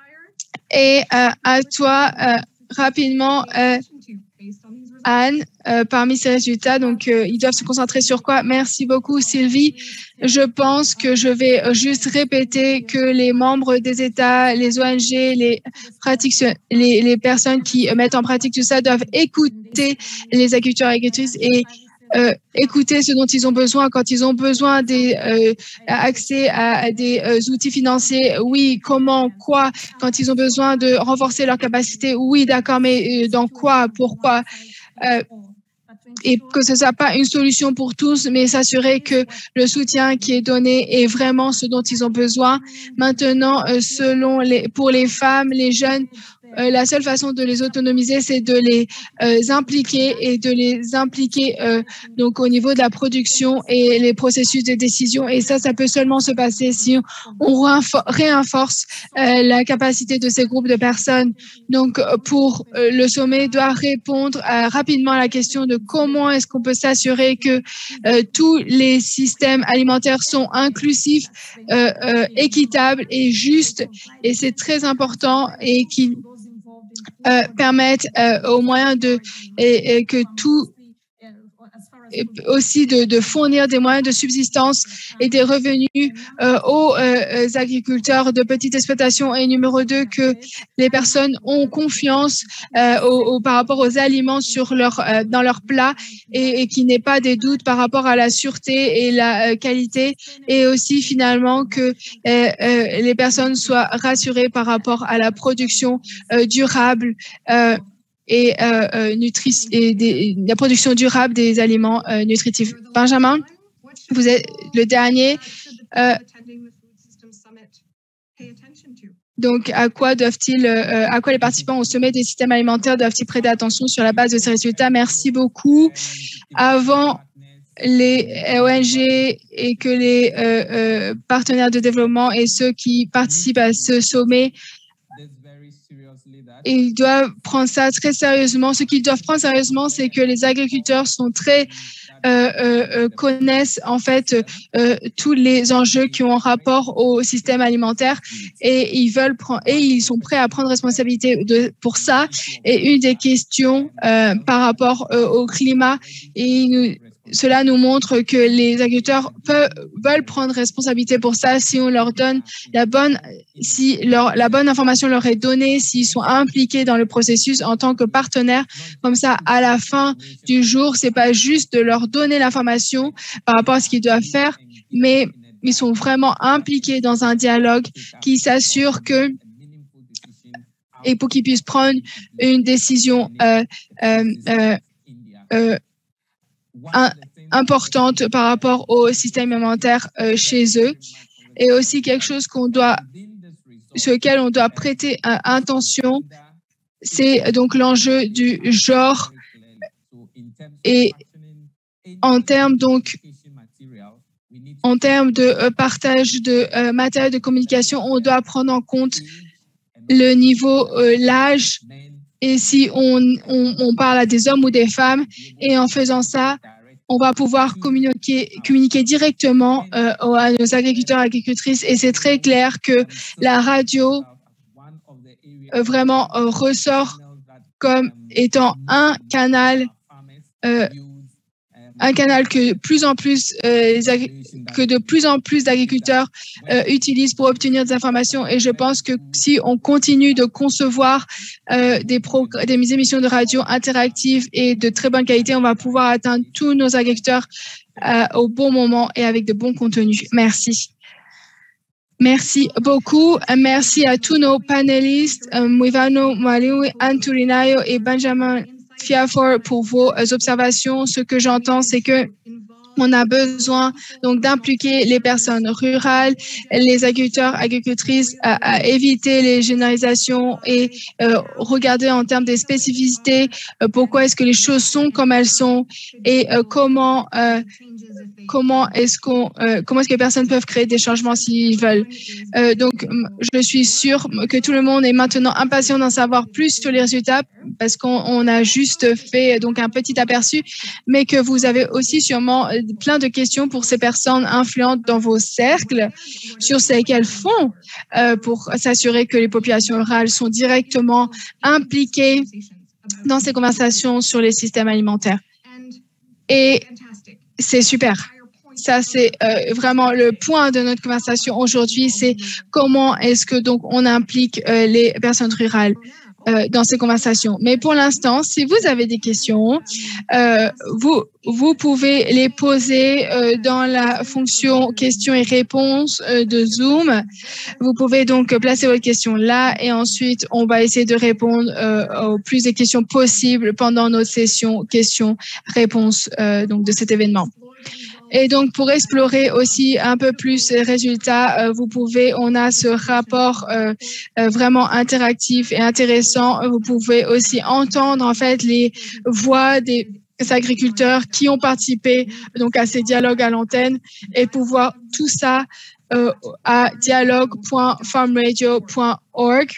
Et euh, à toi, euh, rapidement, euh, Anne, euh, parmi ces résultats, donc euh, ils doivent se concentrer sur quoi? Merci beaucoup, Sylvie. Je pense que je vais juste répéter que les membres des États, les O N G, les, les, les personnes qui mettent en pratique tout ça doivent écouter les agriculteurs et agricultrices et euh, écouter ce dont ils ont besoin. Quand ils ont besoin d'accès euh, à, à des euh, outils financiers, oui, comment, quoi? Quand ils ont besoin de renforcer leurs capacités, oui, d'accord, mais euh, dans quoi, pourquoi? Euh, et que ce ne soit pas une solution pour tous, mais s'assurer que le soutien qui est donné est vraiment ce dont ils ont besoin. Maintenant, euh, selon les, pour les femmes, les jeunes, euh, la seule façon de les autonomiser, c'est de les euh, impliquer et de les impliquer euh, donc au niveau de la production et les processus de décision. Et ça, ça peut seulement se passer si on réinforce euh, la capacité de ces groupes de personnes. Donc, pour euh, le sommet doit répondre euh, rapidement à la question de comment est-ce qu'on peut s'assurer que euh, tous les systèmes alimentaires sont inclusifs, euh, euh, équitables et justes. Et c'est très important et qu'ils Euh, permettent euh, aux moyens de et, et que tout et aussi de, de fournir des moyens de subsistance et des revenus euh, aux euh, agriculteurs de petites exploitations. Et numéro deux, que les personnes ont confiance euh, au, au, par rapport aux aliments sur leur, euh, dans leurs plats et, et qu'il n'y ait pas des doutes par rapport à la sûreté et la euh, qualité. Et aussi finalement que euh, euh, les personnes soient rassurées par rapport à la production euh, durable euh, et, euh, euh, nutrice, et des, la production durable des aliments euh, nutritifs. Benjamin, vous êtes le dernier. Euh, donc, à quoi doivent-ils, euh, à quoi les participants au sommet des systèmes alimentaires doivent-ils prêter attention sur la base de ces résultats? Merci beaucoup. Avant les O N G et que les euh, euh, partenaires de développement et ceux qui participent à ce sommet, ils doivent prendre ça très sérieusement. Ce qu'ils doivent prendre sérieusement, c'est que les agriculteurs sont très euh, euh, connaissent en fait euh, tous les enjeux qui ont rapport au système alimentaire et ils veulent prendre et ils sont prêts à prendre responsabilité de, pour ça. Et une des questions euh, par rapport euh, au climat, et nous, cela nous montre que les agriculteurs peuvent, veulent prendre responsabilité pour ça si on leur donne la bonne, si leur, la bonne information leur est donnée, s'ils sont impliqués dans le processus en tant que partenaires. Comme ça, à la fin du jour, c'est pas juste de leur donner l'information par rapport à ce qu'ils doivent faire, mais ils sont vraiment impliqués dans un dialogue qui s'assure que et pour qu'ils puissent prendre une décision euh, euh, euh, euh, un, importante par rapport au système alimentaire euh, chez eux, et aussi quelque chose qu'on doit, sur lequel on doit prêter euh, attention, c'est donc l'enjeu du genre. Et en termes donc en termes de euh, partage de euh, matériel de communication, on doit prendre en compte le niveau, euh, l'âge, et si on, on, on parle à des hommes ou des femmes, et en faisant ça, on va pouvoir communiquer, communiquer directement euh, à nos agriculteurs et agricultrices, et c'est très clair que la radio euh, vraiment euh, ressort comme étant un canal euh, un canal que plus en plus euh, que de plus en plus d'agriculteurs euh, utilisent pour obtenir des informations, et je pense que si on continue de concevoir euh, des, des émissions de radio interactives et de très bonne qualité, on va pouvoir atteindre tous nos agriculteurs euh, au bon moment et avec de bons contenus. Merci. Merci beaucoup. Merci à tous nos panélistes, euh, Mwivano Mwaliwi, Anturinayo et Benjamin Fiafor, pour vos observations. Ce que j'entends, c'est que on a besoin donc d'impliquer les personnes rurales, les agriculteurs, agricultrices, à, à éviter les généralisations et euh, regarder en termes des spécificités euh, pourquoi est-ce que les choses sont comme elles sont, et euh, comment euh, comment est-ce qu'on euh, comment est-ce que les personnes peuvent créer des changements s'ils veulent. Euh, donc je suis sûre que tout le monde est maintenant impatient d'en savoir plus sur les résultats, parce qu'on on a juste fait donc un petit aperçu, mais que vous avez aussi sûrement plein de questions pour ces personnes influentes dans vos cercles sur ce qu'elles font euh, pour s'assurer que les populations rurales sont directement impliquées dans ces conversations sur les systèmes alimentaires. Et c'est super. Ça, c'est euh, vraiment le point de notre conversation aujourd'hui, c'est comment est-ce que donc on implique euh, les personnes rurales Euh, dans ces conversations. Mais pour l'instant, si vous avez des questions, euh, vous, vous pouvez les poser euh, dans la fonction questions et réponses euh, de Zoom. Vous pouvez donc placer votre question là, et ensuite, on va essayer de répondre euh, au plus de questions possibles pendant notre session questions-réponses euh, donc de cet événement. Et donc, pour explorer aussi un peu plus les résultats, euh, vous pouvez, on a ce rapport euh, euh, vraiment interactif et intéressant. Vous pouvez aussi entendre en fait les voix des agriculteurs qui ont participé donc à ces dialogues à l'antenne, et pouvoir tout ça euh, à dialogue point farm radio point org.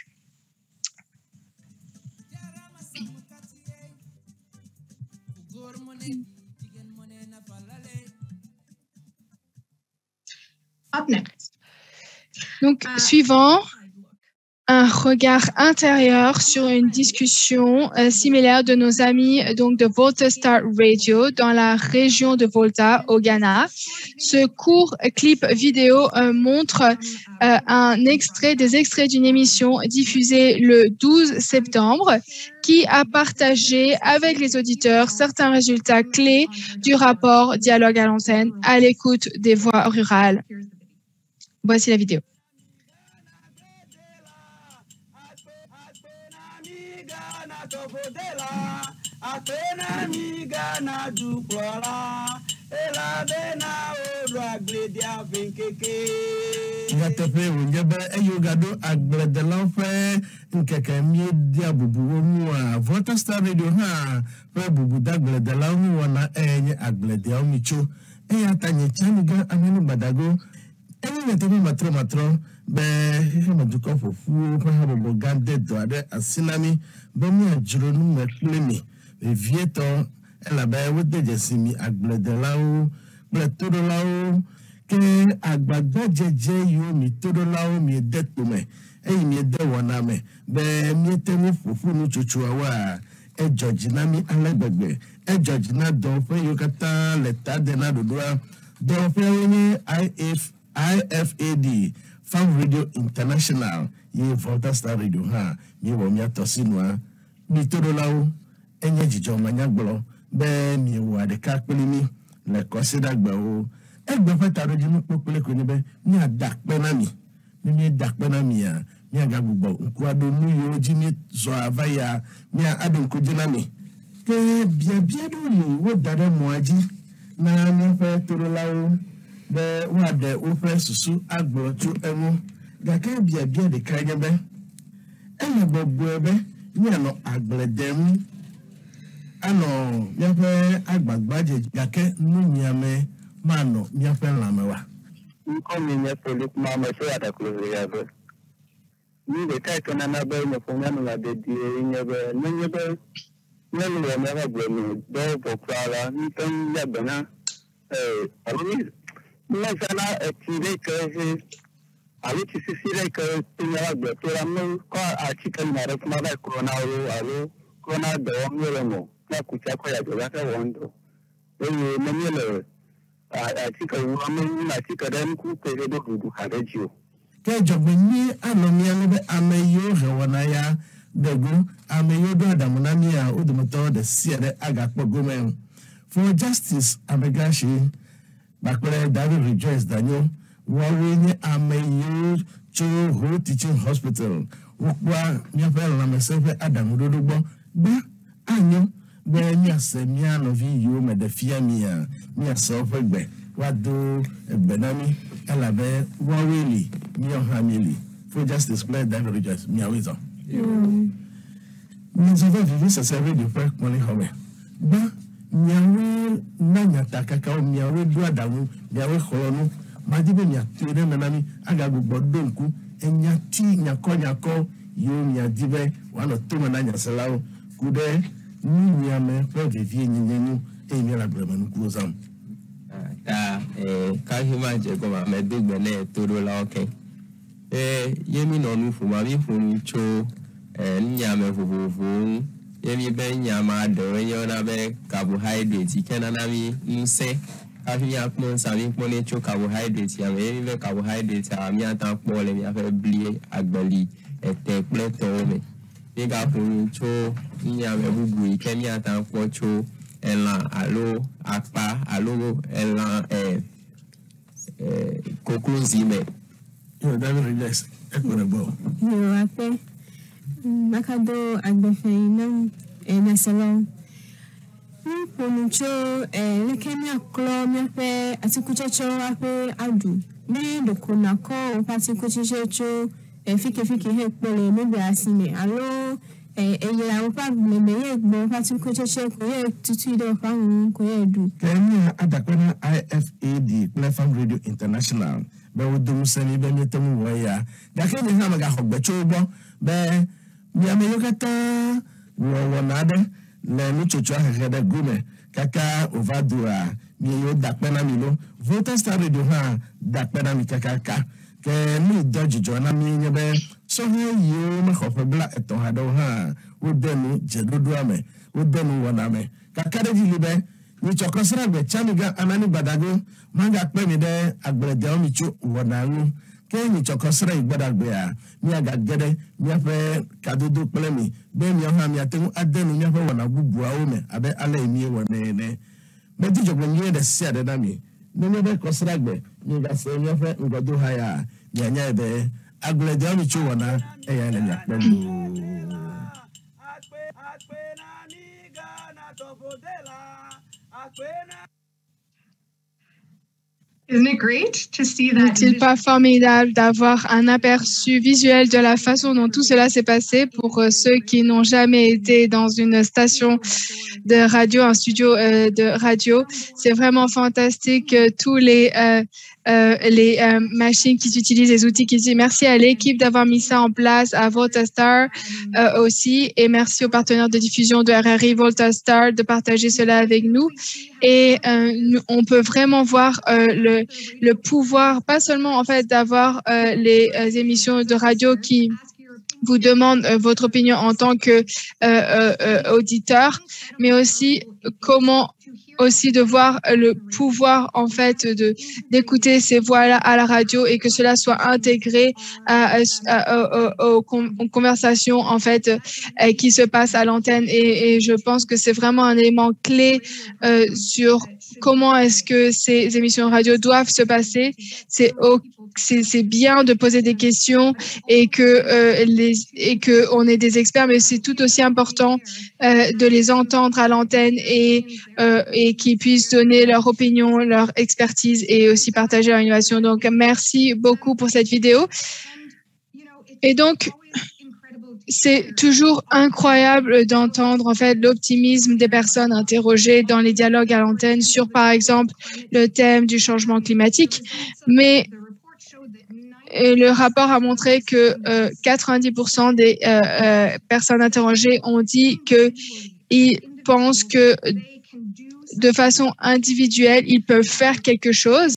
Up next. Donc, uh, suivant, un regard intérieur sur une discussion euh, similaire de nos amis donc de Volta Star Radio dans la région de Volta au Ghana. Ce court clip vidéo euh, montre euh, un extrait des extraits d'une émission diffusée le douze septembre qui a partagé avec les auditeurs certains résultats clés du rapport Dialogue à l'antenne à l'écoute des voix rurales. Voici la vidéo. Yatepe ungebe eyogado agbledelanfe nkeke mi dia bubu omua Volta Star Radio ha fe bubu dagbledelan wana enye agblede omicho eya tanye chaniga amenu badago. Any netemi matro matro be hema duko fofu pa ha bo gande do ade asinami be mi ajuro nu meklemi e vieto ela be wede jesimi agblede lawo ble todo lawo ke agbagba jeje yo mi todo lawo mi deto me eyi mi de wona me be mi temi fofu nu chuchu awa e George na mi alegbegbe e George na do fe yo kata leta de na dodoa do fe ni I F I F A D Farm Radio International ye Volta Star Radio ha mi wo mi atosinwa mi todo lawo enye jijo manya gboro be mi wo adeka pele mi le consider gba o egbe feta roji mi popele ko ni be mi adape na mi mi mi dape na mi ya mia gabubo nkwado nu yo jimi zo avaya mia adon kujinami ke bia bia do ni wo dare moaji na ni fe turulawo be wa de o fe susu agbo tu emu ga ka bia bia de kanya be ene gbogbo ebe mia no agbledem ano mia fe agbagbaje ga ke nu mia me mano mia fe lamewa nko mi mia poli kuma ma so ata close ya be ni de ta kana na be mo fo ngana la de di nya be nya be nya ni ya ma gbe ni do po kwala ni tan ya bana eh ali ni sana e ti de ke se ali ti si si de ke ti ya gbe to ra mo ko a ti kan na re kuma ba corona ro alo corona do mi re mo na ku cha ko ya do ga ta wondo e mo ni le a ti ka wo mo na ti ka dan ku pe de do du ha de jo ke jogbenni anomia no be ameyo hewana ya degu ameyo do adamuna mi a odumoto de siere agakpo gomen for justice amegashi bakle David Rejoice Daniel wawenye ameyo cho ho teaching hospital wokwa nyafel na mesefe adamudodogbo ba anyo be nya semia no vi yo me de fiamia nya sofegbe wado benami alabe waweli mio family for justice play David Rejoice mia wizo ni zova vivi sa serve de frère money home ba nyawe na nyata kaka o nyawe do adawu nyawe khonu madibe nya tere menami aga gbogbo donku enyati nyako nyako yo nya dibe wano tuma na nya selao kude ni nya me for vivi nyenyenyu e nya la bremanu kuzam ta eh kahima je ko ma me dugbe le toro la okay eh yemi no nu fu ma bi fu ni cho eh nya me fu fu fu yemi be nya ma do yo na be carbohydrate kena na mi nse kahima pon sa mi pon ni cho carbohydrate ya me yemi be carbohydrate a mi atan po le mi afa blie agbali ete pleto me ni ga fu ni cho nya me bubu kemi atan po cho elan alo apa alo elan eh eh koklozime yo David Rejoice ekorebo yo ape makado agbefeina e na salon poncho eh lekemia klo mi ape atikuchecho ape adu me dokuna ko patikuchecho e fike fike he pele mebi asime alo eh eh ya opa me me ye gbo patikuchecho ko ye tutu do fa hun ko ye du kenya adakona I F A D Platform Radio International be wodum sani be metemu waya da ke ni hama ga hogbe chobo be mi ameyokata wo wonade le ni chocho ahede gume kaka ovadura mi yo dakpena mi lo Volta Star Radio ha dakpena mi kaka ka ke mi dojijo na mi nyebe so he yo me khofe bla eto hado ha wodenu jedodo ame wodenu woname kaka de libe ni chokosra be chamiga anani badago manga pe mi de agbede o mi chu wonaru ke ni chokosra igbadagbe a mi aga gede mi afa kadodo pele mi be mi ha mi atenu adenu mi afa wona bubu a o me abe ala emi wona ne me di jogbo mi de sia de na mi no me be kosra gbe mi ga se mi afa ngodo ha ya nya nya be agbede o mi chu wona e ya le ya pe Isn't it great to see that? N'est-il pas formidable d'avoir un aperçu visuel de la façon dont tout cela s'est passé pour ceux qui n'ont jamais été dans une station de radio, un studio euh, de radio? C'est vraiment fantastique. Tous les euh, euh, les euh, machines qui utilisent, les outils qui utilisent. Merci à l'équipe d'avoir mis ça en place, à Volta Star euh, aussi, et merci aux partenaires de diffusion de R R I Volta Star de partager cela avec nous. Et euh, nous, on peut vraiment voir euh, le, le pouvoir, pas seulement en fait d'avoir euh, les euh, émissions de radio qui vous demandent euh, votre opinion en tant que euh, euh, euh, auditeur, mais aussi comment aussi de voir le pouvoir en fait de d'écouter ces voix-là à la radio et que cela soit intégré à, à, à, aux, aux conversations en fait euh, qui se passent à l'antenne et, et je pense que c'est vraiment un élément clé euh, sur comment est-ce que ces émissions de radio doivent se passer. C'est au c'est bien de poser des questions et que euh, les et que on est des experts, mais c'est tout aussi important euh, de les entendre à l'antenne et euh, et qu'ils puissent donner leur opinion, leur expertise et aussi partager leur innovation. Donc merci beaucoup pour cette vidéo. Et donc c'est toujours incroyable d'entendre en fait l'optimisme des personnes interrogées dans les dialogues à l'antenne sur, par exemple, le thème du changement climatique. Mais le rapport a montré que euh, quatre-vingt-dix pour cent des euh, euh, personnes interrogées ont dit qu'ils pensent que de façon individuelle, ils peuvent faire quelque chose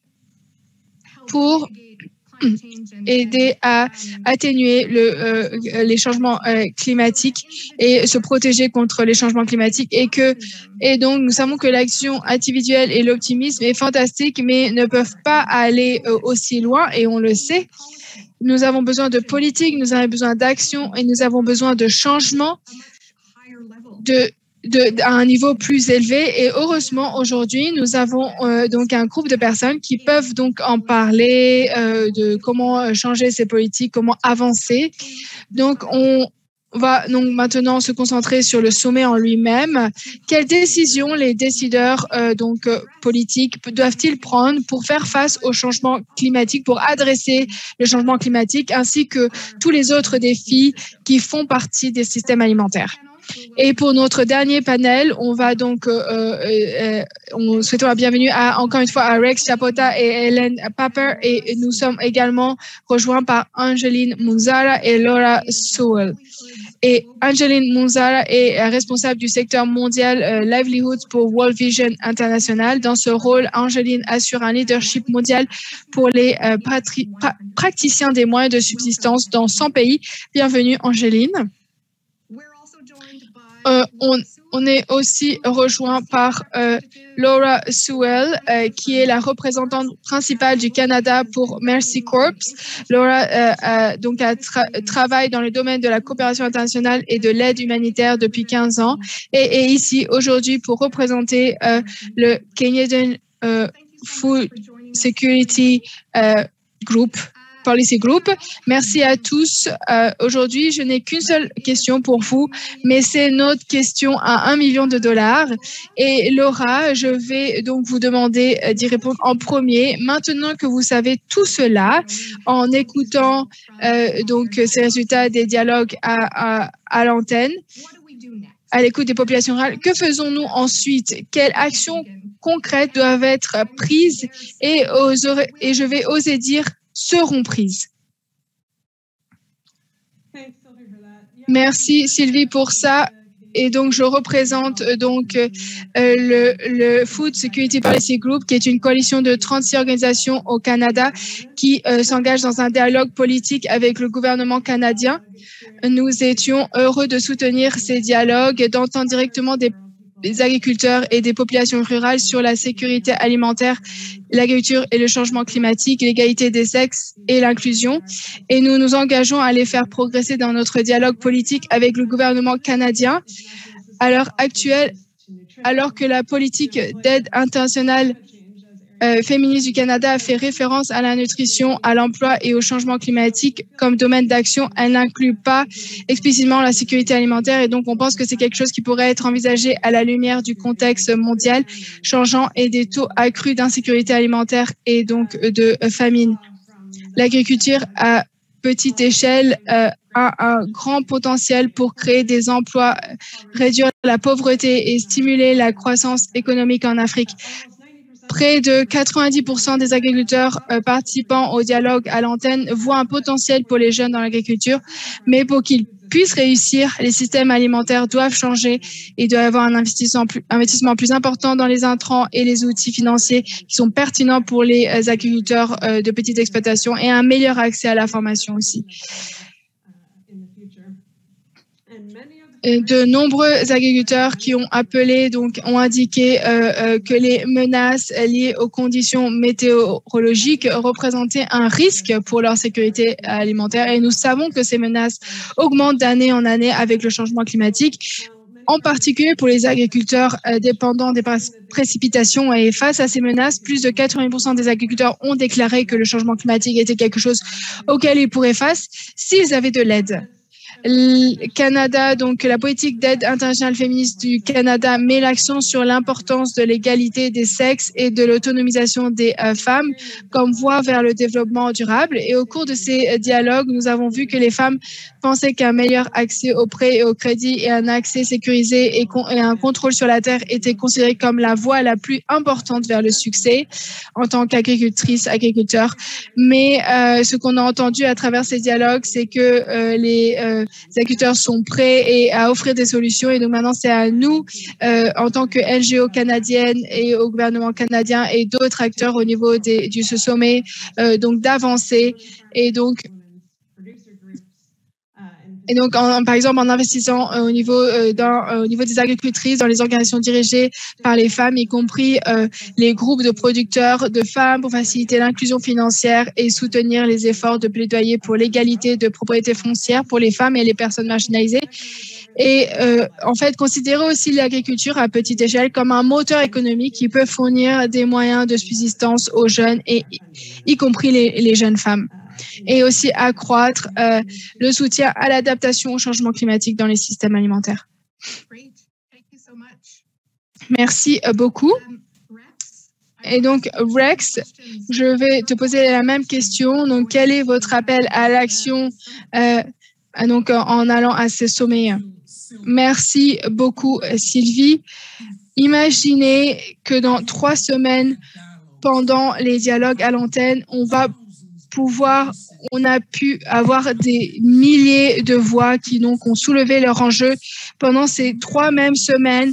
pour aider à atténuer le, euh, les changements euh, climatiques et se protéger contre les changements climatiques et que et donc nous savons que l'action individuelle et l'optimisme est fantastique mais ne peuvent pas aller euh, aussi loin et on le sait. Nous avons besoin de politique, nous avons besoin d'action et nous avons besoin de changement de De, à un niveau plus élevé et heureusement aujourd'hui nous avons euh, donc un groupe de personnes qui peuvent donc en parler euh, de comment changer ces politiques, comment avancer. Donc on va donc maintenant se concentrer sur le sommet en lui-même. Quelles décisions les décideurs euh, donc euh, politiques doivent-ils prendre pour faire face au changement climatique, pour adresser le changement climatique ainsi que tous les autres défis qui font partie des systèmes alimentaires? Et pour notre dernier panel, on va donc, euh, euh, on souhaite la bienvenue à, encore une fois à Rex Chapota et Hélène Papper et nous sommes également rejoints par Angeline Munzara et Laura Sewell. Et Angeline Munzara est responsable du secteur mondial euh, Livelihoods pour World Vision International. Dans ce rôle, Angeline assure un leadership mondial pour les euh, pra praticiens des moyens de subsistance dans cent pays. Bienvenue Angeline. Euh, on, on est aussi rejoint par euh, Laura Sewell, euh, qui est la représentante principale du Canada pour Mercy Corps. Laura euh, euh, donc a tra travaille dans le domaine de la coopération internationale et de l'aide humanitaire depuis quinze ans et est ici aujourd'hui pour représenter euh, le Canadian euh, Food Security euh, Group. Policy Group. Merci à tous. Euh, Aujourd'hui, je n'ai qu'une seule question pour vous, mais c'est notre question à un million de dollars. Et Laura, je vais donc vous demander d'y répondre en premier. Maintenant que vous savez tout cela, en écoutant euh, donc ces résultats des dialogues à, à, à l'antenne, à l'écoute des populations rurales, que faisons-nous ensuite? Quelles actions concrètes doivent être prises et, oser, et je vais oser dire seront prises. Merci Sylvie pour ça. Et donc, je représente donc euh, le, le Food Security Policy Group, qui est une coalition de trente-six organisations au Canada qui euh, s'engage dans un dialogue politique avec le gouvernement canadien. Nous étions heureux de soutenir ces dialogues, d'entendre directement des des agriculteurs et des populations rurales sur la sécurité alimentaire, l'agriculture et le changement climatique, l'égalité des sexes et l'inclusion. Et nous nous engageons à les faire progresser dans notre dialogue politique avec le gouvernement canadien. À l'heure actuelle, alors que la politique d'aide internationale Euh, féministe du Canada a fait référence à la nutrition, à l'emploi et au changement climatique comme domaine d'action. Elle n'inclut pas explicitement la sécurité alimentaire et donc on pense que c'est quelque chose qui pourrait être envisagé à la lumière du contexte mondial changeant et des taux accrus d'insécurité alimentaire et donc de euh, famine. L'agriculture à petite échelle euh, a un grand potentiel pour créer des emplois, réduire la pauvreté et stimuler la croissance économique en Afrique. Près de quatre-vingt-dix pour cent des agriculteurs euh, participants au dialogue à l'antenne voient un potentiel pour les jeunes dans l'agriculture, mais pour qu'ils puissent réussir, les systèmes alimentaires doivent changer et doit y avoir un investissement plus, investissement plus important dans les intrants et les outils financiers qui sont pertinents pour les euh, agriculteurs euh, de petites exploitations et un meilleur accès à la formation aussi. De nombreux agriculteurs qui ont appelé, donc ont indiqué euh, euh, que les menaces liées aux conditions météorologiques représentaient un risque pour leur sécurité alimentaire. Et nous savons que ces menaces augmentent d'année en année avec le changement climatique. en particulier pour les agriculteurs euh, dépendants des précipitations. Et face à ces menaces, plus de quatre-vingts pour cent des agriculteurs ont déclaré que le changement climatique était quelque chose auquel ils pourraient faire s'ils avaient de l'aide. Le Canada, donc la politique d'aide internationale féministe du Canada met l'accent sur l'importance de l'égalité des sexes et de l'autonomisation des euh, femmes comme voie vers le développement durable. Et au cours de ces euh, dialogues, nous avons vu que les femmes pensaient qu'un meilleur accès aux prêts et au crédit et un accès sécurisé et, et un contrôle sur la terre étaient considérés comme la voie la plus importante vers le succès en tant qu'agricultrice, agriculteur. Mais euh, ce qu'on a entendu à travers ces dialogues, c'est que euh, les euh, Les agriculteurs sont prêts et à offrir des solutions. Et donc maintenant, c'est à nous, euh, en tant que N G O canadienne et au gouvernement canadien et d'autres acteurs au niveau des, du ce sommet, euh, donc d'avancer. Et donc, et donc en, par exemple, en investissant euh, au, niveau, euh, dans, euh, au niveau des agricultrices, dans les organisations dirigées par les femmes, y compris euh, les groupes de producteurs de femmes pour faciliter l'inclusion financière et soutenir les efforts de plaidoyer pour l'égalité de propriété foncière pour les femmes et les personnes marginalisées. Et euh, en fait, considérer aussi l'agriculture à petite échelle comme un moteur économique qui peut fournir des moyens de subsistance aux jeunes, et y compris les, les jeunes femmes. Et aussi accroître euh, le soutien à l'adaptation au changement climatique dans les systèmes alimentaires. Merci beaucoup. Et donc, Rex, je vais te poser la même question. Donc, quel est votre appel à l'action euh, donc, en allant à ce sommet? Merci beaucoup, Sylvie. Imaginez que dans trois semaines, pendant les dialogues à l'antenne, on va pouvoir, on a pu avoir des milliers de voix qui donc ont soulevé leur enjeu pendant ces trois mêmes semaines.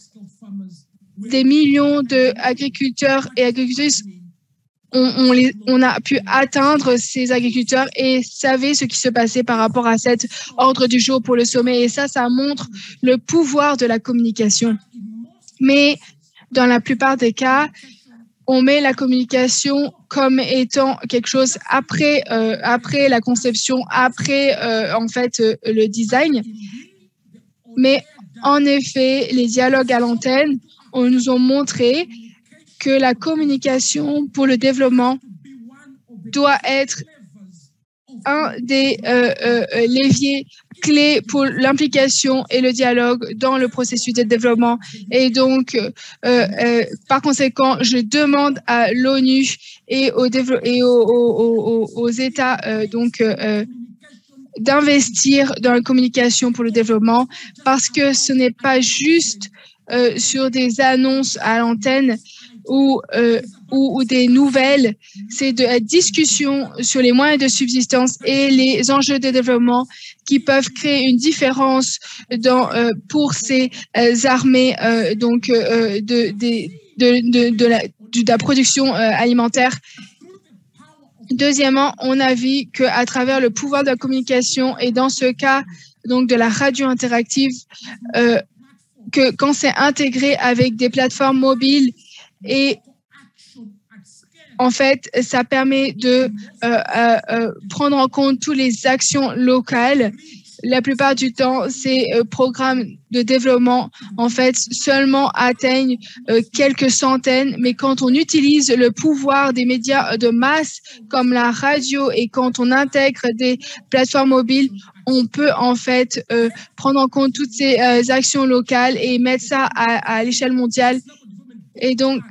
Des millions d'agriculteurs et agricultrices, on, on, les, on a pu atteindre ces agriculteurs et savait ce qui se passait par rapport à cet ordre du jour pour le sommet. Et ça, ça montre le pouvoir de la communication. Mais dans la plupart des cas, on met la communication comme étant quelque chose après, euh, après la conception, après euh, en fait euh, le design. Mais en effet, les dialogues à l'antenne on nous ont montré que la communication pour le développement doit être un des euh, euh, leviers clés pour l'implication et le dialogue dans le processus de développement. Et donc, euh, euh, par conséquent, je demande à l'ONU et aux, et aux, aux, aux, aux États euh, donc euh, d'investir dans la communication pour le développement parce que ce n'est pas juste euh, sur des annonces à l'antenne ou, euh, ou, ou des nouvelles, c'est de la discussion sur les moyens de subsistance et les enjeux de développement qui peuvent créer une différence dans, euh, pour ces euh, armées euh, donc, euh, de, de, de, de, de, la, de la production euh, alimentaire. Deuxièmement, on a vu qu'à travers le pouvoir de la communication et dans ce cas donc de la radio interactive, euh, que quand c'est intégré avec des plateformes mobiles et en fait, ça permet de euh, euh, euh, prendre en compte toutes les actions locales. La plupart du temps, ces euh, programmes de développement, en fait, seulement atteignent euh, quelques centaines. Mais quand on utilise le pouvoir des médias de masse, comme la radio, et quand on intègre des plateformes mobiles, on peut en fait euh, prendre en compte toutes ces euh, actions locales et mettre ça à, à l'échelle mondiale. Et donc,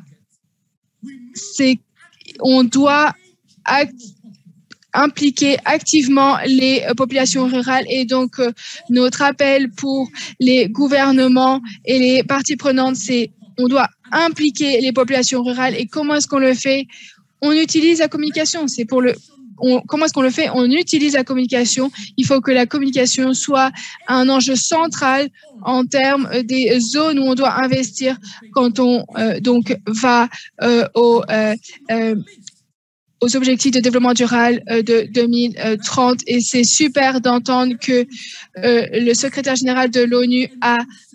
c'est on doit act impliquer activement les euh, populations rurales et donc euh, notre appel pour les gouvernements et les parties prenantes, c'est on doit impliquer les populations rurales. Et comment est-ce qu'on le fait? On utilise la communication. C'est pour le on, comment est-ce qu'on le fait? On utilise la communication. Il faut que la communication soit un enjeu central en termes des zones où on doit investir quand on euh, donc va euh, au euh, euh, aux objectifs de développement durable euh, de deux mille trente. Et c'est super d'entendre que euh, le secrétaire général de l'ONU a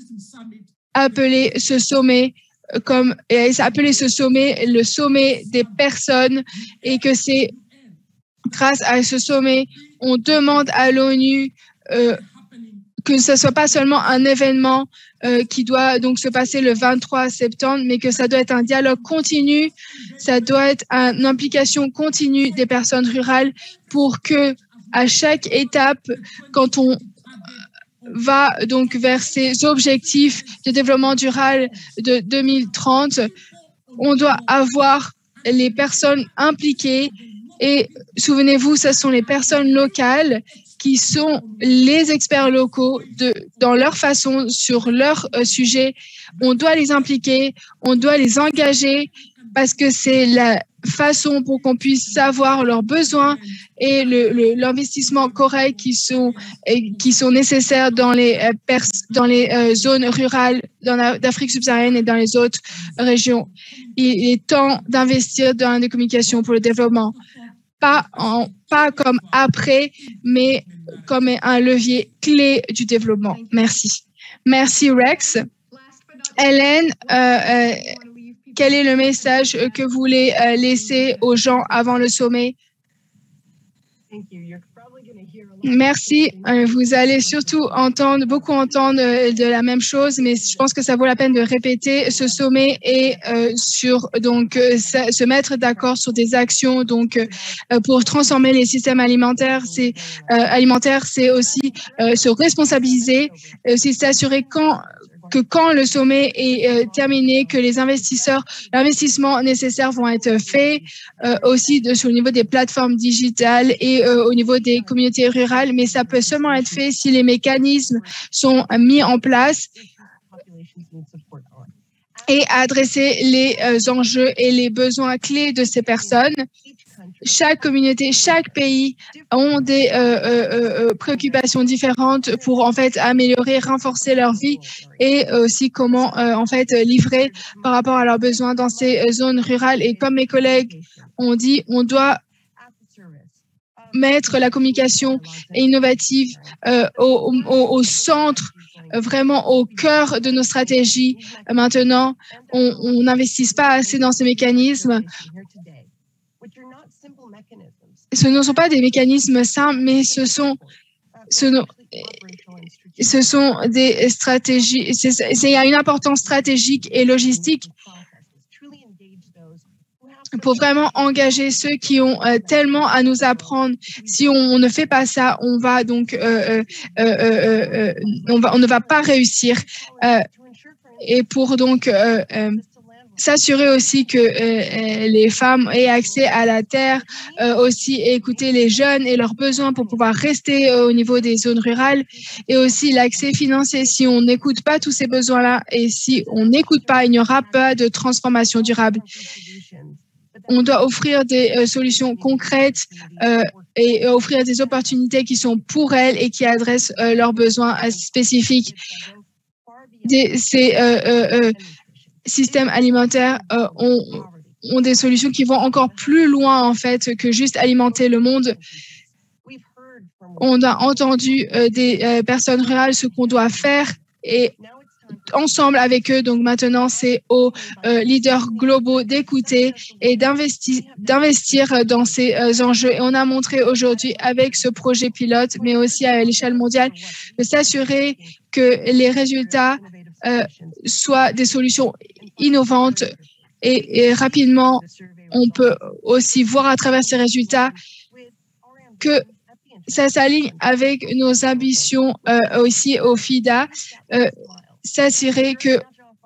appelé ce sommet comme et a appelé ce sommet le sommet des personnes et que c'est grâce à ce sommet, on demande à l'ONU euh, que ce soit pas seulement un événement euh, qui doit donc se passer le vingt-trois septembre, mais que ça doit être un dialogue continu, ça doit être une implication continue des personnes rurales pour que à chaque étape, quand on va donc vers ces objectifs de développement durable de deux mille trente, on doit avoir les personnes impliquées et souvenez-vous, ce sont les personnes locales qui sont les experts locaux de, dans leur façon, sur leur euh, sujet. On doit les impliquer, on doit les engager parce que c'est la façon pour qu'on puisse savoir leurs besoins et le, le, l'investissement correct qui sont, et qui sont nécessaires dans les, euh, pers, dans les euh, zones rurales d'Afrique subsaharienne et dans les autres régions. Il est temps d'investir dans les communications pour le développement. Pas, en, pas comme après, mais comme un levier clé du développement. Merci. Merci, Rex. Hélène, euh, euh, quel est le message que vous voulez euh, laisser aux gens avant le sommet? Merci. Vous allez surtout entendre, beaucoup entendre de la même chose, mais je pense que ça vaut la peine de répéter ce sommet et euh, sur donc euh, se mettre d'accord sur des actions donc euh, pour transformer les systèmes alimentaires. C'est euh, alimentaire, c'est aussi euh, se responsabiliser, et aussi s'assurer quand que quand le sommet est euh, terminé, que les investisseurs, l'investissement nécessaire vont être faits euh, aussi de, sur le niveau des plateformes digitales et euh, au niveau des communautés rurales, mais ça peut seulement être fait si les mécanismes sont mis en place et adresser les euh, enjeux et les besoins clés de ces personnes. Chaque communauté, chaque pays ont des euh, euh, euh, préoccupations différentes pour en fait améliorer, renforcer leur vie et aussi comment euh, en fait livrer par rapport à leurs besoins dans ces zones rurales. Et comme mes collègues ont dit, on doit mettre la communication innovative euh, au, au, au centre, vraiment au cœur de nos stratégies. Maintenant, on n'investit pas assez dans ces mécanismes. Ce ne sont pas des mécanismes simples, mais ce sont, ce, ce sont des stratégies. Il y a une importance stratégique et logistique pour vraiment engager ceux qui ont euh, tellement à nous apprendre. Si on, on ne fait pas ça, on va donc, euh, euh, euh, euh, on va, on ne va pas réussir. Euh, et pour donc euh, euh, s'assurer aussi que euh, les femmes aient accès à la terre, euh, aussi écouter les jeunes et leurs besoins pour pouvoir rester euh, au niveau des zones rurales, et aussi l'accès financier. Si on n'écoute pas tous ces besoins-là et si on n'écoute pas, il n'y aura pas de transformation durable. On doit offrir des euh, solutions concrètes euh, et euh, offrir des opportunités qui sont pour elles et qui adressent euh, leurs besoins euh, spécifiques. Des, ces euh, euh, euh, systèmes alimentaires euh, ont, ont des solutions qui vont encore plus loin en fait que juste alimenter le monde. On a entendu euh, des euh, personnes rurales ce qu'on doit faire et ensemble avec eux. Donc maintenant, c'est aux euh, leaders globaux d'écouter et d'investir, d'investir dans ces euh, enjeux. Et on a montré aujourd'hui avec ce projet pilote, mais aussi à l'échelle mondiale, de s'assurer que les résultats euh, soient des solutions innovantes et, et rapidement, on peut aussi voir à travers ces résultats que ça s'aligne avec nos ambitions euh, aussi au FIDA, euh, s'assurer que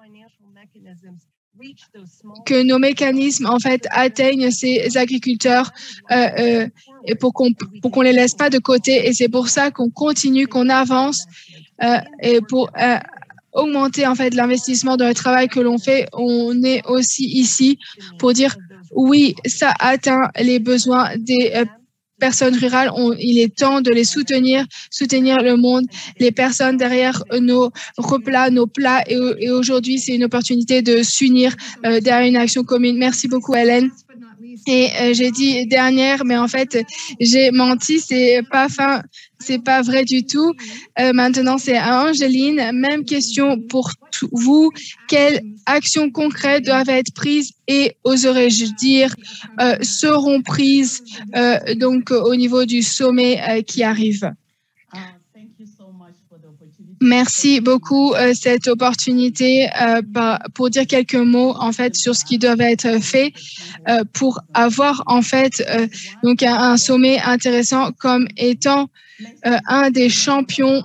que nos mécanismes en fait atteignent ces agriculteurs euh, euh, et pour qu'on pour qu'on les laisse pas de côté. Et c'est pour ça qu'on continue, qu'on avance euh, et pour euh, augmenter en fait l'investissement dans le travail que l'on fait. On est aussi ici pour dire oui, ça atteint les besoins des euh, personnes rurales. On, il est temps de les soutenir, soutenir le monde, les personnes derrière nos replats, nos plats. Et, et aujourd'hui, c'est une opportunité de s'unir euh, derrière une action commune. Merci beaucoup, Hélène. Et euh, j'ai dit dernière, mais en fait, j'ai menti. C'est pas fin, c'est pas vrai du tout. Euh, maintenant, c'est à Angeline. Même question pour vous. Quelles actions concrètes doivent être prises et, oserais-je dire, euh, seront prises euh, donc au niveau du sommet euh, qui arrive? Merci beaucoup euh, cette opportunité euh, pour dire quelques mots en fait sur ce qui doit être fait euh, pour avoir en fait euh, donc un, un sommet intéressant comme étant euh, un des champions.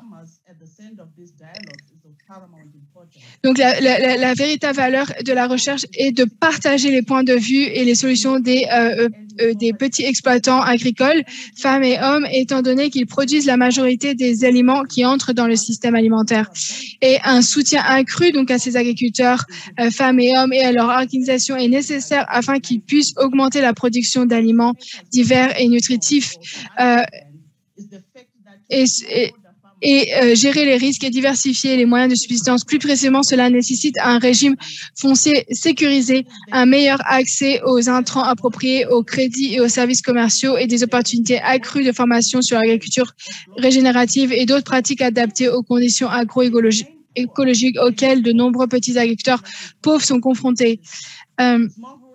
Donc, la, la, la véritable valeur de la recherche est de partager les points de vue et les solutions des, euh, euh, des petits exploitants agricoles, femmes et hommes, étant donné qu'ils produisent la majorité des aliments qui entrent dans le système alimentaire. Et un soutien accru donc à ces agriculteurs, euh, femmes et hommes, et à leur organisation est nécessaire afin qu'ils puissent augmenter la production d'aliments divers et nutritifs euh, et, et et euh, gérer les risques et diversifier les moyens de subsistance. Plus précisément, cela nécessite un régime foncier sécurisé, un meilleur accès aux intrants appropriés, aux crédits et aux services commerciaux et des opportunités accrues de formation sur l'agriculture régénérative et d'autres pratiques adaptées aux conditions agroécologiques écologiques auxquelles de nombreux petits agriculteurs pauvres sont confrontés. Euh,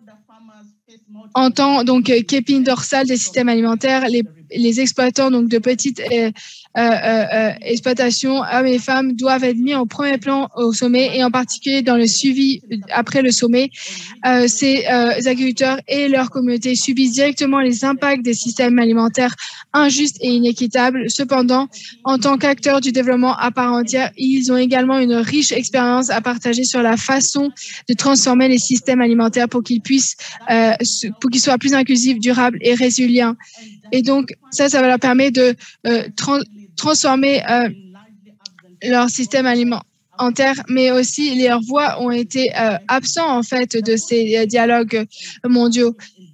en tant donc qu'épine dorsale des systèmes alimentaires, les, les exploitants donc de petites euh, Euh, euh, exploitation, hommes et femmes doivent être mis en premier plan au sommet et en particulier dans le suivi après le sommet. Euh, ces euh, agriculteurs et leurs communautés subissent directement les impacts des systèmes alimentaires injustes et inéquitables. Cependant, en tant qu'acteurs du développement à part entière, ils ont également une riche expérience à partager sur la façon de transformer les systèmes alimentaires pour qu'ils puissent, euh, pour qu'ils soient plus inclusifs, durables et résilients. Et donc, ça, ça va leur permettre de euh, trans transformer euh, leur système alimentaire, mais aussi leurs voix ont été euh, absents en fait de ces euh, dialogues mondiaux.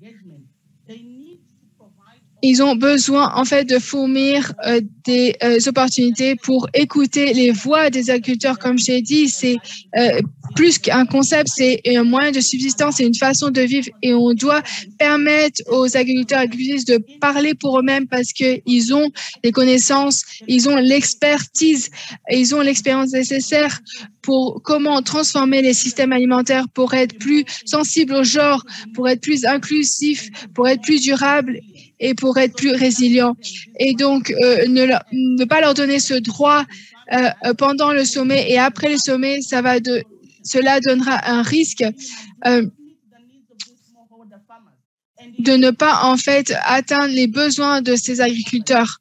Ils ont besoin en fait de fournir euh, des euh, opportunités pour écouter les voix des agriculteurs. Comme j'ai dit, c'est euh, plus qu'un concept, c'est un moyen de subsistance, c'est une façon de vivre et on doit permettre aux agriculteurs et agricultrices de parler pour eux-mêmes parce qu'ils ont les connaissances, ils ont l'expertise, ils ont l'expérience nécessaire pour comment transformer les systèmes alimentaires pour être plus sensibles au genre, pour être plus inclusifs, pour être plus durables et pour être plus résilients. Et donc, euh, ne, leur, ne pas leur donner ce droit euh, pendant le sommet et après le sommet, ça va de, cela donnera un risque euh, de ne pas en fait atteindre les besoins de ces agriculteurs.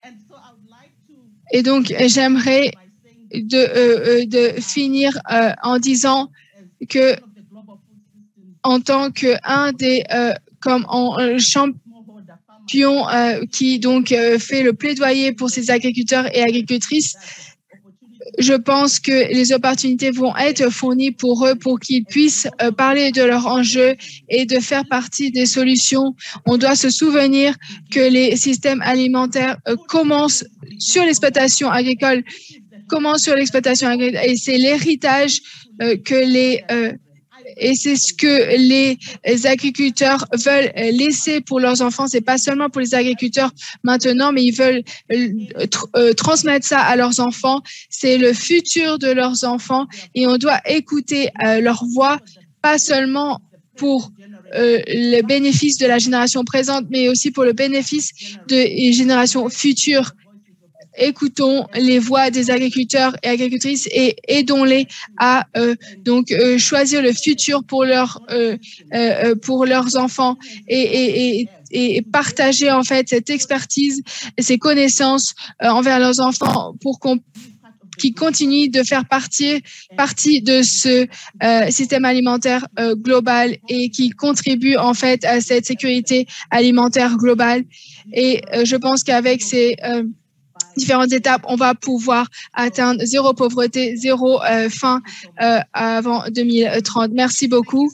Et donc, j'aimerais de, euh, de finir euh, en disant que en tant qu'un des euh, comme en euh, champion euh, qui donc euh, fait le plaidoyer pour ces agriculteurs et agricultrices, je pense que les opportunités vont être fournies pour eux pour qu'ils puissent euh, parler de leurs enjeux et de faire partie des solutions. On doit se souvenir que les systèmes alimentaires euh, commencent sur l'exploitation agricole, commencent sur l'exploitation agricole et c'est l'héritage euh, que les euh, et c'est ce que les agriculteurs veulent laisser pour leurs enfants. C'est pas seulement pour les agriculteurs maintenant, mais ils veulent euh, transmettre ça à leurs enfants. C'est le futur de leurs enfants et on doit écouter euh, leur voix, pas seulement pour euh, le bénéfice de la génération présente, mais aussi pour le bénéfice des générations futures. Écoutons les voix des agriculteurs et agricultrices et aidons-les à euh, donc euh, choisir le futur pour leurs euh, euh, pour leurs enfants et, et, et, et partager en fait cette expertise et ces connaissances euh, envers leurs enfants pour qu'on qui continuent de faire partie, partie de ce euh, système alimentaire euh, global et qui contribuent en fait à cette sécurité alimentaire globale. Et euh, je pense qu'avec ces euh, différentes étapes, on va pouvoir atteindre zéro pauvreté, zéro euh, faim euh, avant deux mille trente. Merci beaucoup.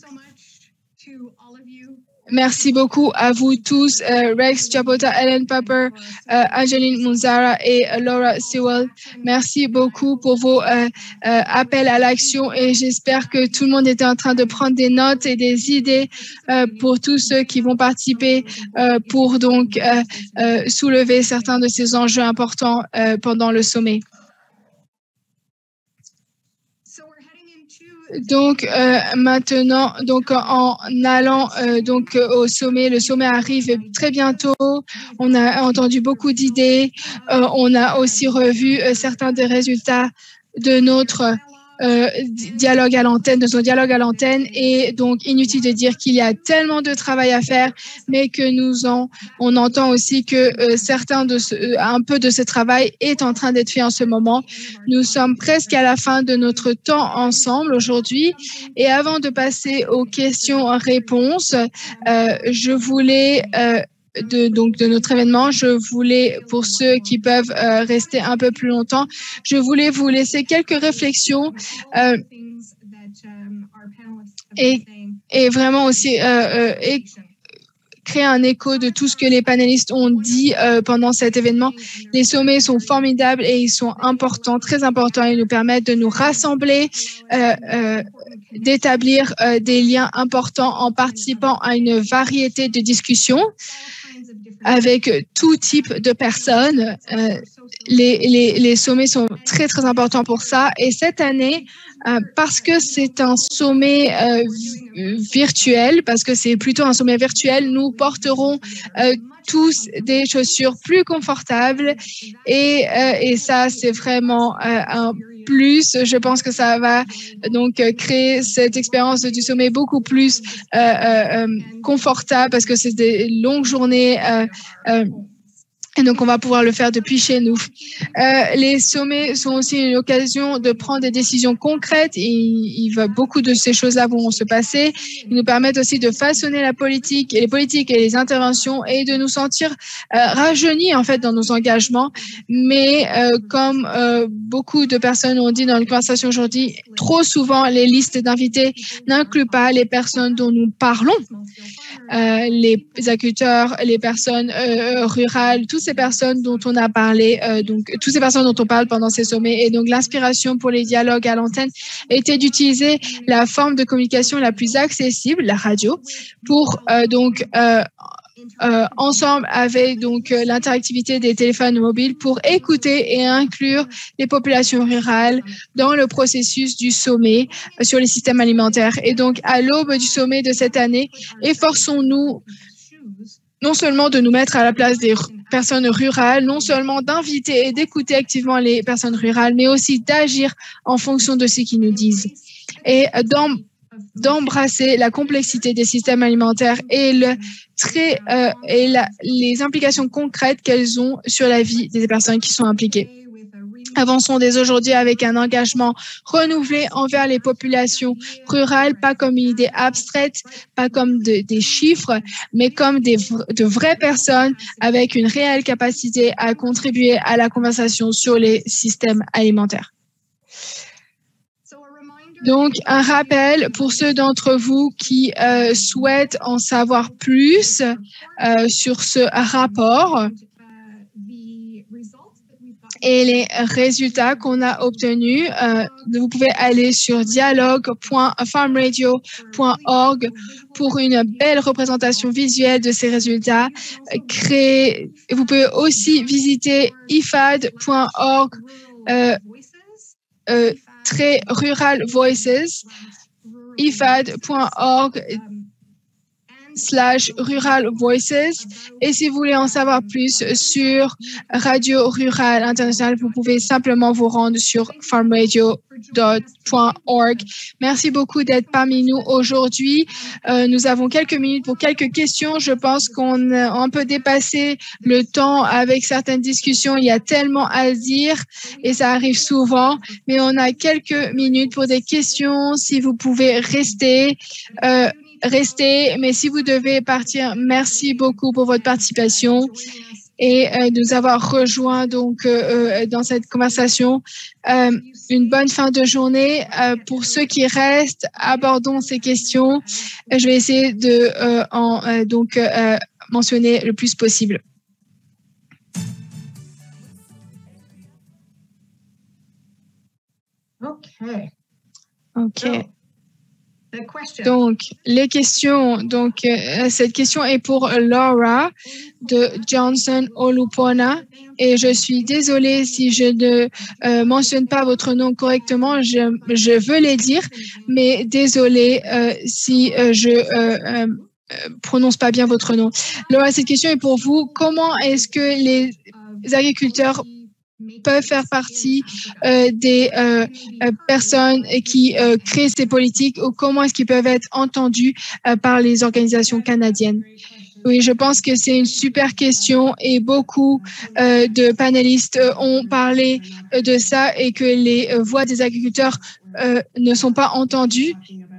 Merci beaucoup à vous tous, euh, Rex Chapota, Ellen Pepper, euh, Angeline Munzara et euh, Laura Sewell. Merci beaucoup pour vos euh, euh, appels à l'action et j'espère que tout le monde était en train de prendre des notes et des idées euh, pour tous ceux qui vont participer euh, pour donc euh, euh, soulever certains de ces enjeux importants euh, pendant le sommet. Donc euh, maintenant, donc en allant euh, donc au sommet, le sommet arrive très bientôt. On a entendu beaucoup d'idées. Euh, on a aussi revu euh, certains des résultats de notre euh, dialogue à l'antenne, de son dialogue à l'antenne. Et donc inutile de dire qu'il y a tellement de travail à faire, mais que nous en, on entend aussi que euh, certains de ce, euh, un peu de ce travail est en train d'être fait en ce moment. Nous sommes presque à la fin de notre temps ensemble aujourd'hui. Et avant de passer aux questions-réponses, euh, je voulais euh, De, donc de notre événement, je voulais, pour ceux qui peuvent euh, rester un peu plus longtemps, je voulais vous laisser quelques réflexions euh, et, et vraiment aussi euh, euh, et créer un écho de tout ce que les panélistes ont dit euh, pendant cet événement. Les sommets sont formidables et ils sont importants, très importants. Ils nous permettent de nous rassembler, euh, euh, d'établir euh, des liens importants en participant à une variété de discussions avec tout type de personnes. Euh, les, les, les sommets sont très, très importants pour ça. Et cette année, euh, parce que c'est un sommet euh, virtuel, parce que c'est plutôt un sommet virtuel, nous porterons euh, tous des chaussures plus confortables. Et, euh, et ça, c'est vraiment euh, un plus. Je pense que ça va donc créer cette expérience du sommet beaucoup plus euh, euh, confortable parce que c'est des longues journées. Euh, euh, Et donc, on va pouvoir le faire depuis chez nous. Euh, les sommets sont aussi une occasion de prendre des décisions concrètes. Et il va, beaucoup de ces choses-là vont se passer. Ils nous permettent aussi de façonner la politique et les politiques et les interventions et de nous sentir euh, rajeunis, en fait, dans nos engagements. Mais euh, comme euh, beaucoup de personnes ont dit dans la conversation aujourd'hui, trop souvent, les listes d'invités n'incluent pas les personnes dont nous parlons. Euh, les agriculteurs, les personnes euh, rurales, toutes ces personnes dont on a parlé, euh, donc toutes ces personnes dont on parle pendant ces sommets. Et donc l'inspiration pour les dialogues à l'antenne était d'utiliser la forme de communication la plus accessible, la radio, pour euh, donc euh, Euh, ensemble avec donc euh, l'interactivité des téléphones mobiles pour écouter et inclure les populations rurales dans le processus du sommet euh, sur les systèmes alimentaires. Et donc, à l'aube du sommet de cette année, efforçons-nous non seulement de nous mettre à la place des personnes rurales, non seulement d'inviter et d'écouter activement les personnes rurales, mais aussi d'agir en fonction de ce qu'ils nous disent. Et dans d'embrasser la complexité des systèmes alimentaires et, le très, euh, et la, les implications concrètes qu'elles ont sur la vie des personnes qui sont impliquées. Avançons dès aujourd'hui avec un engagement renouvelé envers les populations rurales, pas comme une idée abstraite, pas comme de, des chiffres, mais comme des, de vraies personnes avec une réelle capacité à contribuer à la conversation sur les systèmes alimentaires. Donc, un rappel pour ceux d'entre vous qui euh, souhaitent en savoir plus euh, sur ce rapport et les résultats qu'on a obtenus. Euh, vous pouvez aller sur dialogue point farmradio point org pour une belle représentation visuelle de ces résultats. Créer, vous pouvez aussi visiter i f a d point org euh, euh, très rural voices, i f a d point org slash rural voices. Et si vous voulez en savoir plus sur Radio Rurale Internationale, vous pouvez simplement vous rendre sur farmradio point org. Merci beaucoup d'être parmi nous aujourd'hui. Euh, nous avons quelques minutes pour quelques questions. Je pense qu'on a un peu dépassé le temps avec certaines discussions. Il y a tellement à dire et ça arrive souvent, mais on a quelques minutes pour des questions. Si vous pouvez rester, euh, rester, mais si vous devez partir, merci beaucoup pour votre participation et euh, nous avoir rejoints donc euh, dans cette conversation. Euh, une bonne fin de journée. Euh, pour ceux qui restent, abordons ces questions. Je vais essayer de euh, en euh, donc euh, mentionner le plus possible. Okay. Okay. So, Donc, les questions. Donc, euh, cette question est pour Laura de Johnson Olupona. Et je suis désolée si je ne euh, mentionne pas votre nom correctement. Je, je veux les dire, mais désolée euh, si euh, je euh, euh, prononce pas bien votre nom. Laura, cette question est pour vous. Comment est-ce que les agriculteurs peuvent faire partie euh, des euh, euh, personnes qui euh, créent ces politiques, ou comment est-ce qu'ils peuvent être entendus euh, par les organisations canadiennes? Oui, je pense que c'est une super question et beaucoup euh, de panélistes ont parlé de ça et que les euh, voix des agriculteurs euh, ne sont pas entendues.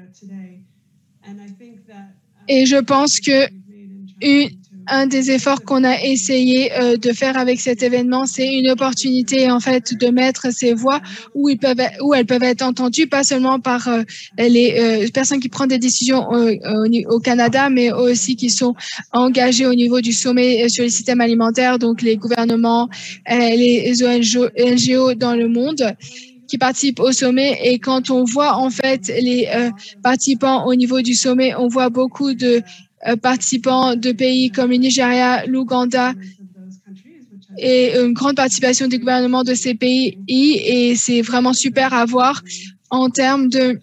Et je pense que une, un des efforts qu'on a essayé euh, de faire avec cet événement, c'est une opportunité en fait de mettre ces voix où, ils peuvent, où elles peuvent être entendues, pas seulement par euh, les euh, personnes qui prennent des décisions au, au, au Canada, mais aussi qui sont engagées au niveau du sommet sur les systèmes alimentaires, donc les gouvernements, euh, les O N G O dans le monde qui participent au sommet. Et quand on voit en fait les euh, participants au niveau du sommet, on voit beaucoup de participants de pays comme le Nigeria, l'Ouganda et une grande participation des gouvernements de ces pays. Et c'est vraiment super à voir en termes de,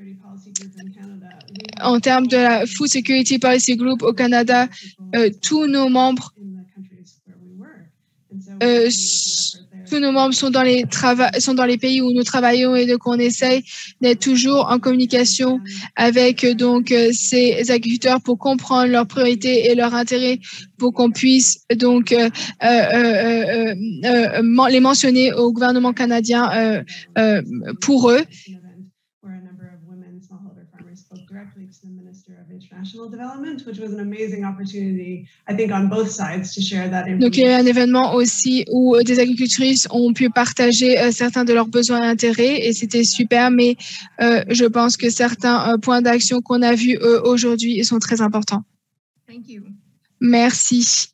en termes de la Food Security Policy Group au Canada. Euh, tous nos membres euh, Tous nos membres sont dans, les sont dans les pays où nous travaillons et donc on essaye d'être toujours en communication avec donc ces agriculteurs pour comprendre leurs priorités et leurs intérêts pour qu'on puisse donc euh, euh, euh, euh, les mentionner au gouvernement canadien euh, euh, pour eux. Donc, il y a eu un événement aussi où des agricultrices ont pu partager euh, certains de leurs besoins et intérêts et c'était super, mais euh, je pense que certains euh, points d'action qu'on a vus euh, aujourd'hui sont très importants. Merci.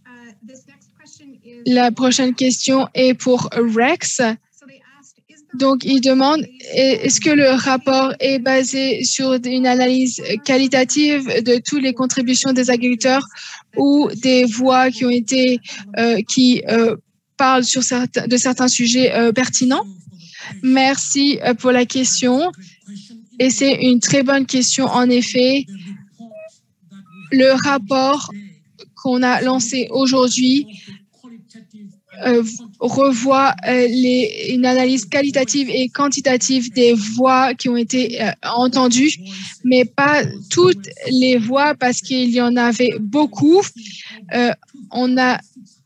La prochaine question est pour Rex. Donc, il demande, est-ce que le rapport est basé sur une analyse qualitative de toutes les contributions des agriculteurs ou des voix qui ont été, euh, qui euh, parlent sur certains, de certains sujets euh, pertinents? Merci pour la question. Et c'est une très bonne question, en effet. Le rapport qu'on a lancé aujourd'hui Euh, revoit euh, les, une analyse qualitative et quantitative des voix qui ont été euh, entendues, mais pas toutes les voix parce qu'il y en avait beaucoup. Euh, on a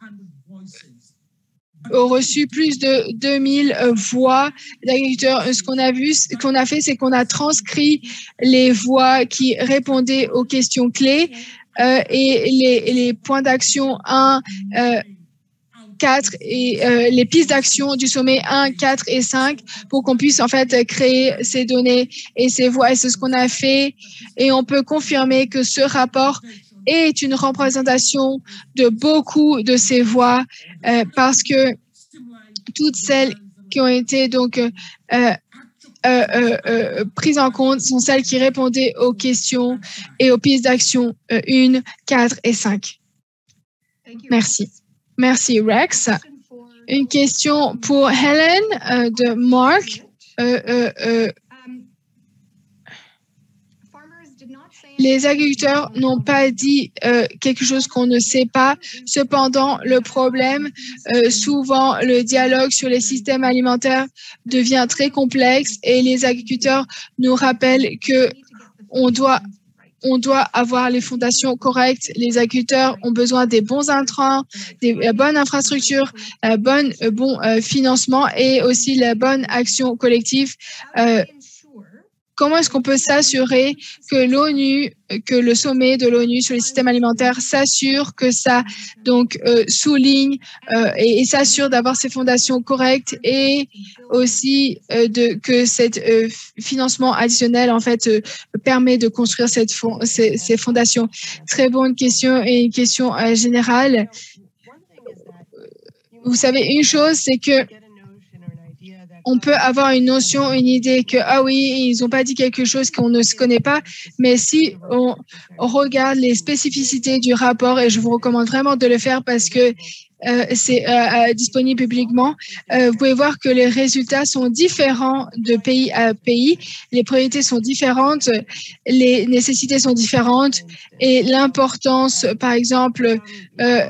reçu plus de deux mille voix d'agriculteurs. Ce qu'on a vu, ce qu'on a fait, c'est qu'on a transcrit les voix qui répondaient aux questions clés euh, et les, les points d'action un, euh, quatre et euh, les pistes d'action du sommet un, quatre et cinq pour qu'on puisse en fait créer ces données et ces voix. Et c'est ce qu'on a fait et on peut confirmer que ce rapport est une représentation de beaucoup de ces voix euh, parce que toutes celles qui ont été donc euh, euh, euh, euh, prises en compte sont celles qui répondaient aux questions et aux pistes d'action euh, un, quatre et cinq. Merci. Merci, Rex. Une question pour Helen euh, de Mark. Euh, euh, euh, les agriculteurs n'ont pas dit euh, quelque chose qu'on ne sait pas. Cependant, le problème, euh, souvent, le dialogue sur les systèmes alimentaires devient très complexe et les agriculteurs nous rappellent que on doit On doit avoir les fondations correctes. Les agriculteurs ont besoin des bons intrants, des bonnes infrastructures, un bon, bon euh, financement et aussi la bonne action collective. Euh, comment est-ce qu'on peut s'assurer que l'ONU, que le sommet de l'ONU sur les systèmes alimentaires s'assure que ça donc euh, souligne euh, et, et s'assure d'avoir ces fondations correctes et aussi euh, de que cet euh, financement additionnel en fait euh, permet de construire cette fond, ces, ces fondations. Très bonne question et une question euh, générale. Vous savez, une chose, c'est que on peut avoir une notion, une idée que, ah oui, ils n'ont pas dit quelque chose qu'on ne se connaît pas, mais si on, on regarde les spécificités du rapport, et je vous recommande vraiment de le faire parce que euh, c'est euh, disponible publiquement, euh, vous pouvez voir que les résultats sont différents de pays à pays, les priorités sont différentes, les nécessités sont différentes, et l'importance, par exemple, euh,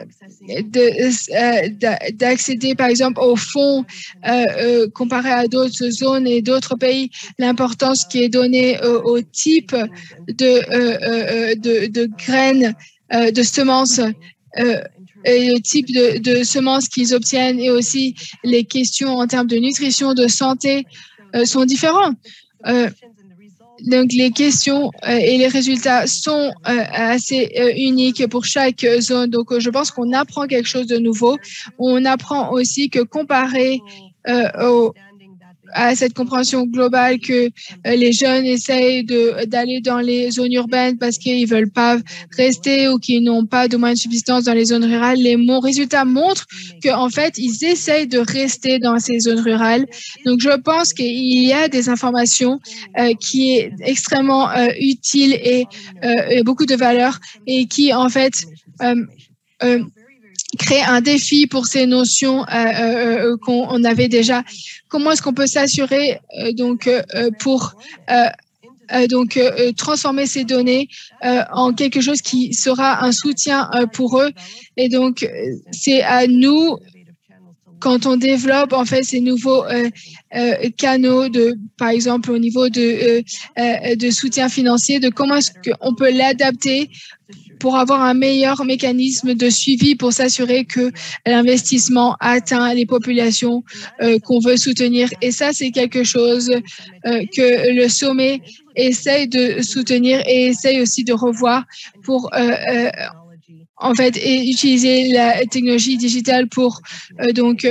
d'accéder, euh, par exemple, aux fonds euh, euh, comparé à d'autres zones et d'autres pays, l'importance qui est donnée euh, au type de, euh, euh, de, de graines, euh, de semences, euh, et le type de, de semences qu'ils obtiennent, et aussi les questions en termes de nutrition, de santé euh, sont différentes. Euh, Donc, les questions euh, et les résultats sont euh, assez euh, uniques pour chaque zone. Donc, euh, je pense qu'on apprend quelque chose de nouveau. On apprend aussi que comparé euh, au, à cette compréhension globale que euh, les jeunes essayent de, d'aller dans les zones urbaines parce qu'ils ne veulent pas rester ou qu'ils n'ont pas de moyens de subsistance dans les zones rurales, les mon, résultats montrent qu'en fait, ils essayent de rester dans ces zones rurales. Donc, je pense qu'il y a des informations euh, qui est extrêmement euh, utile et, euh, et beaucoup de valeur, et qui, en fait, euh, euh, créer un défi pour ces notions euh, euh, qu'on on avait déjà. Comment est-ce qu'on peut s'assurer euh, donc euh, pour euh, euh, donc euh, transformer ces données euh, en quelque chose qui sera un soutien euh, pour eux. Et donc c'est à nous, quand on développe en fait ces nouveaux euh, euh, canaux de, par exemple au niveau de euh, euh, de soutien financier, de comment est-ce qu'on peut l'adapter pour avoir un meilleur mécanisme de suivi pour s'assurer que l'investissement atteint les populations euh, qu'on veut soutenir. Et ça, c'est quelque chose euh, que le sommet essaye de soutenir et essaye aussi de revoir pour euh, euh, en fait et utiliser la technologie digitale pour euh, donc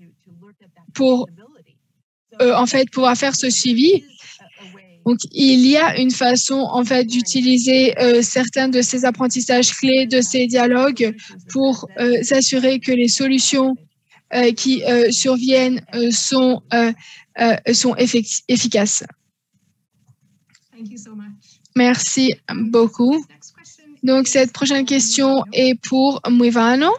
pour euh, en fait pouvoir faire ce suivi. Donc, il y a une façon, en fait, d'utiliser euh, certains de ces apprentissages clés, de ces dialogues, pour euh, s'assurer que les solutions euh, qui euh, surviennent euh, sont, euh, euh, sont efficaces. Merci beaucoup. Donc, cette prochaine question est pour Mwivano,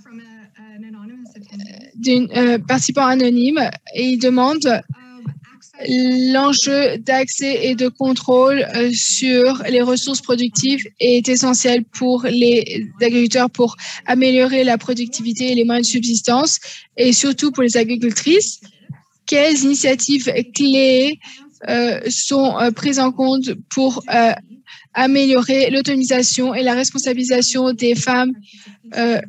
d'un euh, participant anonyme, et il demande: l'enjeu d'accès et de contrôle euh, sur les ressources productives est essentiel pour les agriculteurs pour améliorer la productivité et les moyens de subsistance, et surtout pour les agricultrices. Quelles initiatives clés euh, sont euh, prises en compte pour euh, améliorer l'autonomisation et la responsabilisation des femmes euh,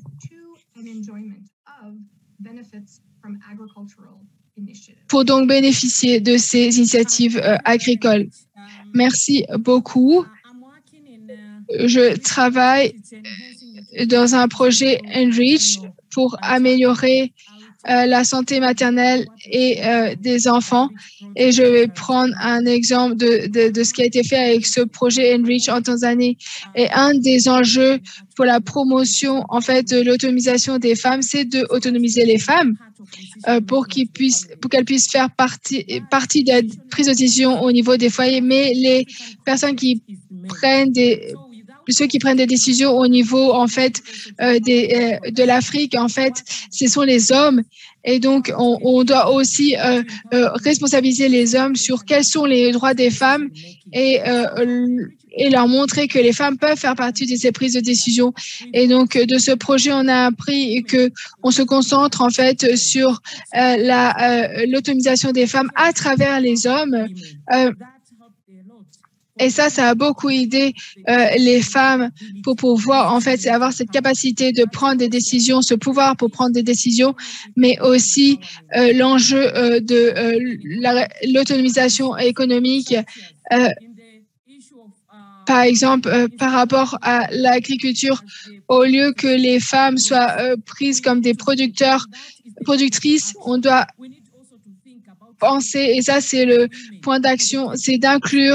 pour donc bénéficier de ces initiatives euh, agricoles? Merci beaucoup. Je travaille dans un projet Enrich pour améliorer euh, la santé maternelle et euh, des enfants. Et je vais prendre un exemple de, de, de ce qui a été fait avec ce projet Enrich en Tanzanie. Et un des enjeux pour la promotion en fait, de l'autonomisation des femmes, c'est d'autonomiser les femmes. Euh, pour qu'ils puissent, pour qu'elles puissent faire partie, partie de la prise de décision au niveau des foyers, mais les personnes qui prennent des, ceux qui prennent des décisions au niveau en fait euh, des, euh, de l'Afrique, en fait, ce sont les hommes. Et donc, on, on doit aussi euh, euh, responsabiliser les hommes sur quels sont les droits des femmes et euh, et leur montrer que les femmes peuvent faire partie de ces prises de décision. Et donc, de ce projet, on a appris qu'on se concentre en fait sur euh, la, euh, l'autonomisation des femmes à travers les hommes. Euh, et ça, ça a beaucoup aidé euh, les femmes pour pouvoir en fait avoir cette capacité de prendre des décisions, ce pouvoir pour prendre des décisions, mais aussi euh, l'enjeu euh, de euh, la, l'autonomisation économique. Euh, Par exemple, euh, par rapport à l'agriculture, au lieu que les femmes soient euh, prises comme des producteurs, productrices, on doit penser, et ça c'est le point d'action, c'est d'inclure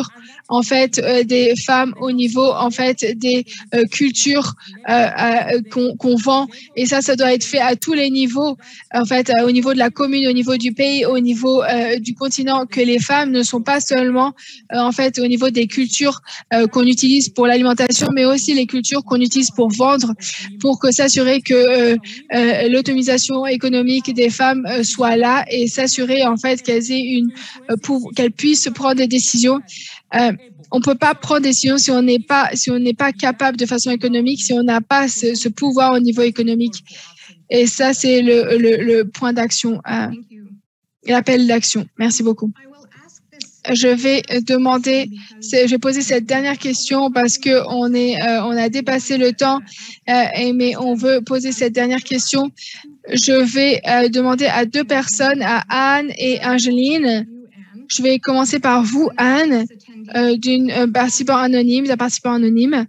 en fait euh, des femmes au niveau en fait des euh, cultures euh, euh, qu'on qu'on vend, et ça ça doit être fait à tous les niveaux, en fait euh, au niveau de la commune, au niveau du pays, au niveau euh, du continent, que les femmes ne sont pas seulement euh, en fait au niveau des cultures euh, qu'on utilise pour l'alimentation, mais aussi les cultures qu'on utilise pour vendre, pour que s'assurer que euh, euh, l'autonomisation économique des femmes euh, soit là et s'assurer en fait qu'elles aient une euh, pour qu'elles puissent prendre des décisions. Euh, on peut pas prendre des décisions si on n'est pas si on n'est pas capable de façon économique, si on n'a pas ce, ce pouvoir au niveau économique. Et ça c'est le, le, le point d'action, euh, l'appel d'action. Merci beaucoup. Je vais demander, je vais poser cette dernière question parce que on est, euh, on a dépassé le temps, euh, et, mais on veut poser cette dernière question. Je vais euh, demander à deux personnes, à Anne et Angeline. Je vais commencer par vous, Anne, euh, d'une euh, participant anonyme, d'un participant anonyme.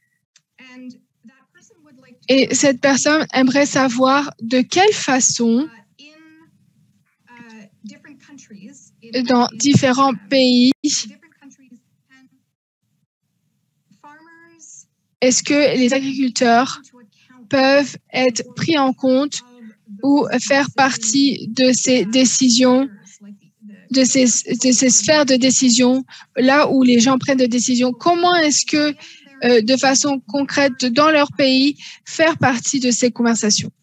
Et cette personne aimerait savoir de quelle façon, dans différents pays, est-ce que les agriculteurs peuvent être pris en compte ou faire partie de ces décisions, de ces, de ces sphères de décision, là où les gens prennent des décisions. Comment est-ce que, euh, de façon concrète, dans leur pays, faire partie de ces conversations?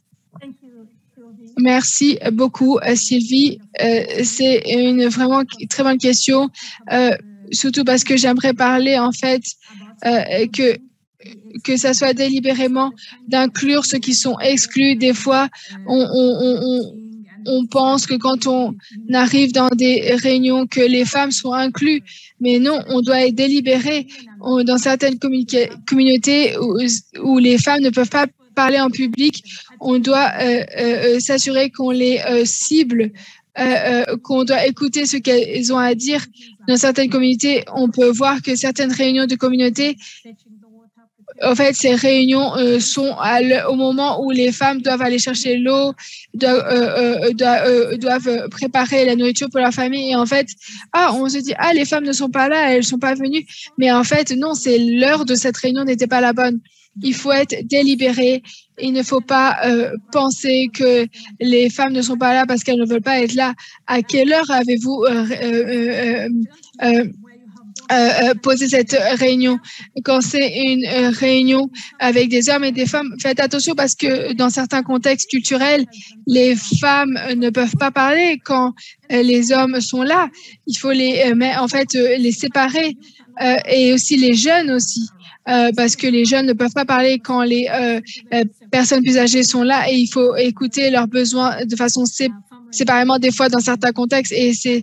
Merci beaucoup, Sylvie. Euh, c'est une vraiment très bonne question, euh, surtout parce que j'aimerais parler, en fait, euh, que que ça soit délibérément d'inclure ceux qui sont exclus. Des fois, on, on, on, on pense que quand on arrive dans des réunions, que les femmes sont incluses. Mais non, on doit être délibéré. On, dans certaines communautés où, où les femmes ne peuvent pas parler en public, on doit euh, euh, s'assurer qu'on les euh, cible, euh, euh, qu'on doit écouter ce qu'elles ont à dire. Dans certaines communautés, on peut voir que certaines réunions de communauté, en fait, ces réunions euh, sont à le, au moment où les femmes doivent aller chercher l'eau, doivent, euh, euh, doivent, euh, doivent préparer la nourriture pour leur famille. Et en fait, ah, on se dit, ah, les femmes ne sont pas là, elles ne sont pas venues. Mais en fait, non, c'est l'heure de cette réunion n'était pas la bonne. Il faut être délibéré. Il ne faut pas euh, penser que les femmes ne sont pas là parce qu'elles ne veulent pas être là. À quelle heure avez-vous euh, euh, euh, euh, Euh, poser cette réunion? Quand c'est une euh, réunion avec des hommes et des femmes, faites attention parce que dans certains contextes culturels, les femmes ne peuvent pas parler quand euh, les hommes sont là. Il faut les, euh, mais en fait, euh, les séparer, euh, et aussi les jeunes aussi. Euh, parce que les jeunes ne peuvent pas parler quand les euh, euh, personnes plus âgées sont là, et il faut écouter leurs besoins de façon séparée. séparément des fois dans certains contextes, et c'est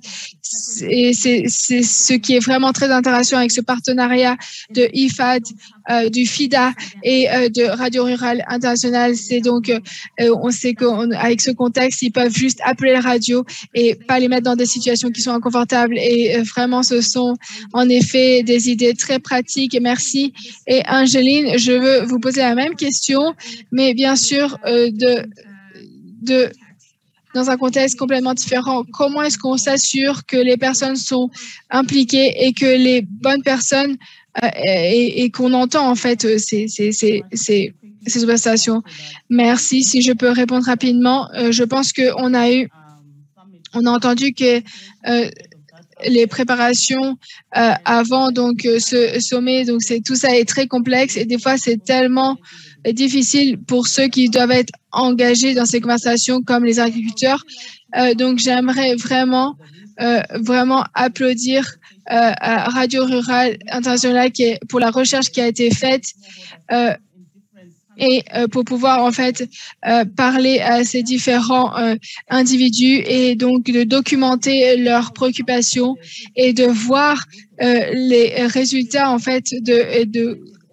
c'est ce qui est vraiment très intéressant avec ce partenariat de I F A D, euh, du FIDA et euh, de Radio Rurale Internationale. C'est donc, euh, on sait qu'avec ce contexte, ils peuvent juste appeler la radio et pas les mettre dans des situations qui sont inconfortables, et euh, vraiment ce sont en effet des idées très pratiques. Merci. Et Angeline, je veux vous poser la même question, mais bien sûr euh, de de dans un contexte complètement différent. Comment est-ce qu'on s'assure que les personnes sont impliquées et que les bonnes personnes euh, et, et qu'on entend en fait ces, ces, ces, ces, ces prestations? Merci. Si je peux répondre rapidement, euh, je pense qu'on a eu, on a entendu que euh, les préparations euh, avant donc ce sommet, donc c'est tout ça est très complexe, et des fois c'est tellement difficile pour ceux qui doivent être engagés dans ces conversations comme les agriculteurs. Euh, donc j'aimerais vraiment euh, vraiment applaudir euh, à Radio Rurale Internationale qui est, pour la recherche qui a été faite, euh, et euh, pour pouvoir en fait euh, parler à ces différents euh, individus, et donc de documenter leurs préoccupations et de voir euh, les résultats en fait de de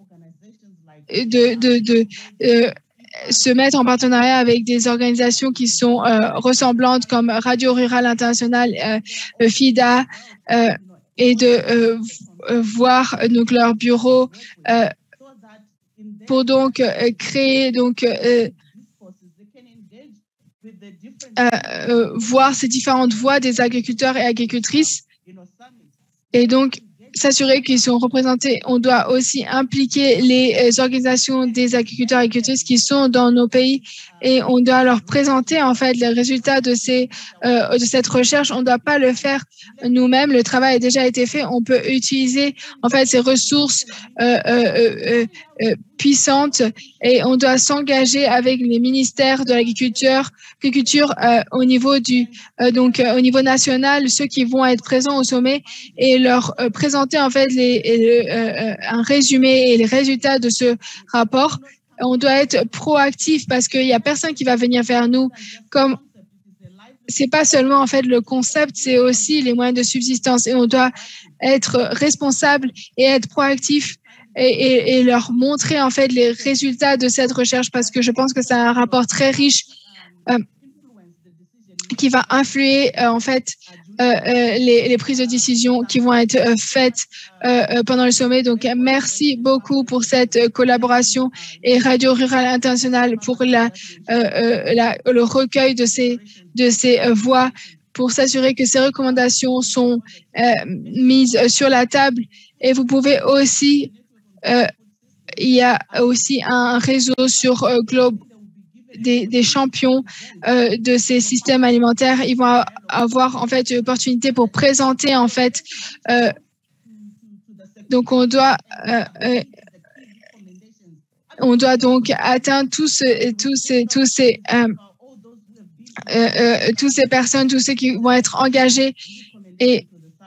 de, de, de euh, se mettre en partenariat avec des organisations qui sont euh, ressemblantes comme Radio Rurale Internationale, euh, FIDA, euh, et de euh, voir donc leur bureau euh, pour donc euh, créer donc euh, euh, euh, voir ces différentes voix des agriculteurs et agricultrices, et donc s'assurer qu'ils sont représentés. On doit aussi impliquer les organisations des agriculteurs et agricultrices qui sont dans nos pays et on doit leur présenter en fait les résultats de ces euh, de cette recherche. On ne doit pas le faire nous-mêmes. Le travail a déjà été fait. On peut utiliser en fait ces ressources euh, euh, euh, euh, puissantes et on doit s'engager avec les ministères de l'agriculture, agriculture euh, au niveau du euh, donc euh, au niveau national, ceux qui vont être présents au sommet et leur euh, présenter en fait les, les euh, un résumé et les résultats de ce rapport. On doit être proactif parce qu'il n'y a personne qui va venir vers nous. Comme c'est pas seulement en fait le concept, c'est aussi les moyens de subsistance et on doit être responsable et être proactif et, et, et leur montrer en fait les résultats de cette recherche parce que je pense que c'est un rapport très riche euh, qui va influer euh, en fait euh, euh, les, les prises de décision qui vont être euh, faites euh, pendant le sommet. Donc, merci beaucoup pour cette euh, collaboration et Radio Rurale Internationale pour la, euh, euh, la, le recueil de ces, de ces euh, voix pour s'assurer que ces recommandations sont euh, mises sur la table. Et vous pouvez aussi, euh, il y a aussi un réseau sur euh, Globe Des, des champions euh, de ces systèmes alimentaires. Ils vont avoir en fait l'opportunité pour présenter en fait. Euh, donc on doit euh, euh, on doit donc atteindre tous tous ces tous ces euh, euh, euh, tous ces personnes, tous ceux qui vont être engagés et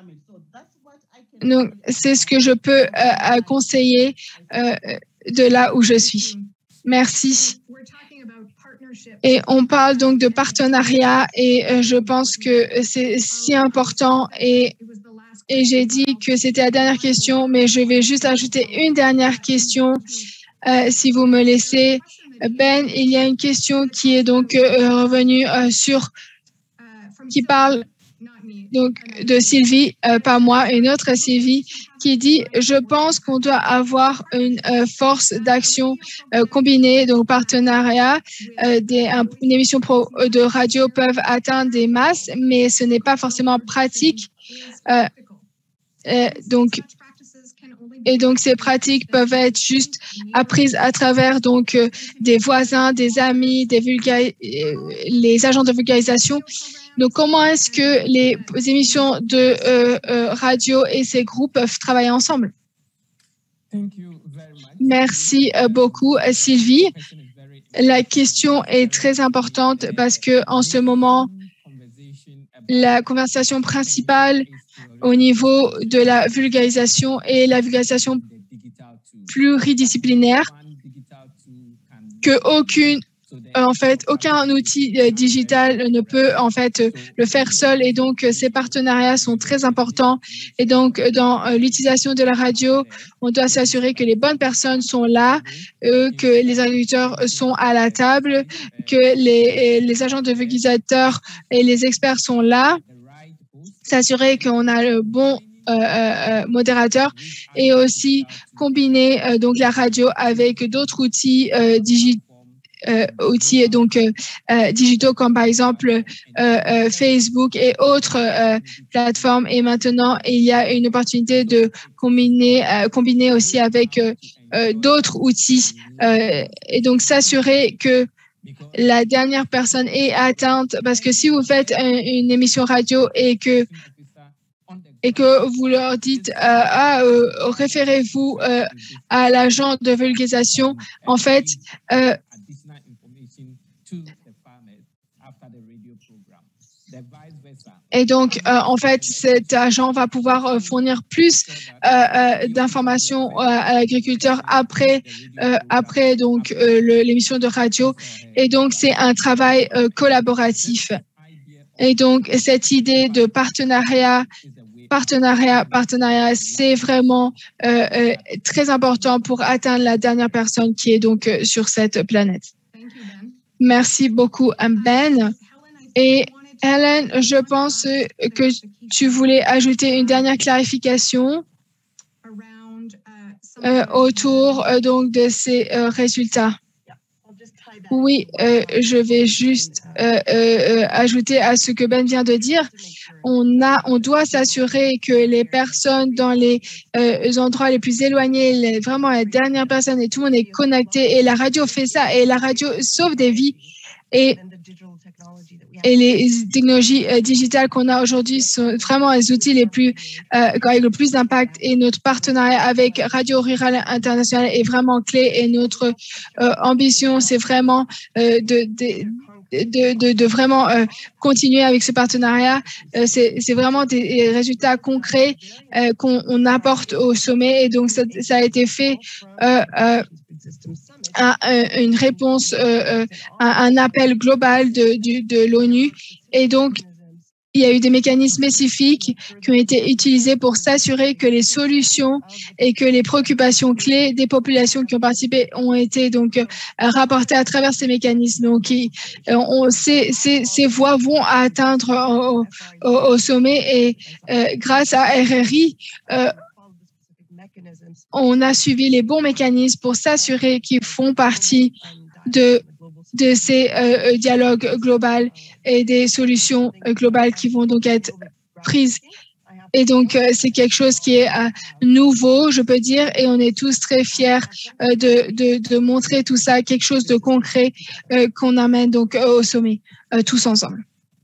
donc c'est ce que je peux euh, conseiller euh, de là où je suis. Merci. Et on parle donc de partenariat et je pense que c'est si important et, et j'ai dit que c'était la dernière question, mais je vais juste ajouter une dernière question euh, si vous me laissez. Ben, il y a une question qui est donc euh, revenue euh, sur, qui parle donc de Sylvie, euh, pas moi, une autre Sylvie, qui dit « Je pense qu'on doit avoir une euh, force d'action euh, combinée, donc partenariat. Euh, des, un, une émission pro, de radio peuvent atteindre des masses, mais ce n'est pas forcément pratique. Euh, euh, donc, et donc, ces pratiques peuvent être juste apprises à travers donc euh, des voisins, des amis, des vulga- les agents de vulgarisation. Donc, comment est-ce que les émissions de euh, euh, radio et ces groupes peuvent travailler ensemble? Merci euh, beaucoup, Sylvie. La question est très importante parce que en ce moment, la conversation principale au niveau de la vulgarisation est la vulgarisation pluridisciplinaire, que aucune En fait, aucun outil digital ne peut en fait le faire seul et donc ces partenariats sont très importants. Et donc, dans l'utilisation de la radio, on doit s'assurer que les bonnes personnes sont là, euh, que les agriculteurs sont à la table, que les, les agents de vulgarisateurs et les experts sont là, s'assurer qu'on a le bon Euh, euh, modérateur et aussi combiner euh, donc la radio avec d'autres outils euh, digitaux. Euh, outils donc euh, euh, digitaux comme par exemple euh, euh, Facebook et autres euh, plateformes. Et maintenant, il y a une opportunité de combiner, euh, combiner aussi avec euh, euh, d'autres outils euh, et donc s'assurer que la dernière personne est atteinte. Parce que si vous faites un, une émission radio et que et que vous leur dites euh, ah, euh, référez-vous euh, à l'agent de vulgarisation, en fait, euh, et donc, euh, en fait, cet agent va pouvoir euh, fournir plus euh, euh, d'informations euh, à l'agriculteur après, euh, après donc euh, l'émission de radio. Et donc, c'est un travail euh, collaboratif. Et donc, cette idée de partenariat, partenariat, partenariat, c'est vraiment euh, euh, très important pour atteindre la dernière personne qui est donc euh, sur cette planète. Merci beaucoup, Ben. Et Helen, je pense que tu voulais ajouter une dernière clarification euh, autour euh, donc de ces euh, résultats. Oui, euh, je vais juste euh, euh, ajouter à ce que Ben vient de dire. On, a, on doit s'assurer que les personnes dans les euh, endroits les plus éloignés, les, vraiment les dernières personnes, et tout le monde est connecté. Et la radio fait ça, et la radio sauve des vies. Et, et les technologies euh, digitales qu'on a aujourd'hui sont vraiment les outils les plus, euh, avec le plus d'impact. Et notre partenariat avec Radio Rurale Internationale est vraiment clé. Et notre euh, ambition, c'est vraiment euh, de, de De, de, de vraiment euh, continuer avec ce partenariat. Euh, c'est vraiment des résultats concrets euh, qu'on on apporte au sommet, et donc ça, ça a été fait euh, euh, à, à une réponse, euh, à un appel global de, de, de l'ONU, et donc il y a eu des mécanismes spécifiques qui ont été utilisés pour s'assurer que les solutions et que les préoccupations clés des populations qui ont participé ont été donc euh, rapportées à travers ces mécanismes. Donc, il, on, ces, ces, ces voix vont atteindre au, au, au sommet, et euh, grâce à R R I, euh, on a suivi les bons mécanismes pour s'assurer qu'ils font partie de de ces euh, dialogues globaux et des solutions euh, globales qui vont donc être prises. Et donc, euh, c'est quelque chose qui est euh, nouveau, je peux dire, et on est tous très fiers euh, de, de, de montrer tout ça, quelque chose de concret euh, qu'on amène donc euh, au sommet, euh, tous ensemble.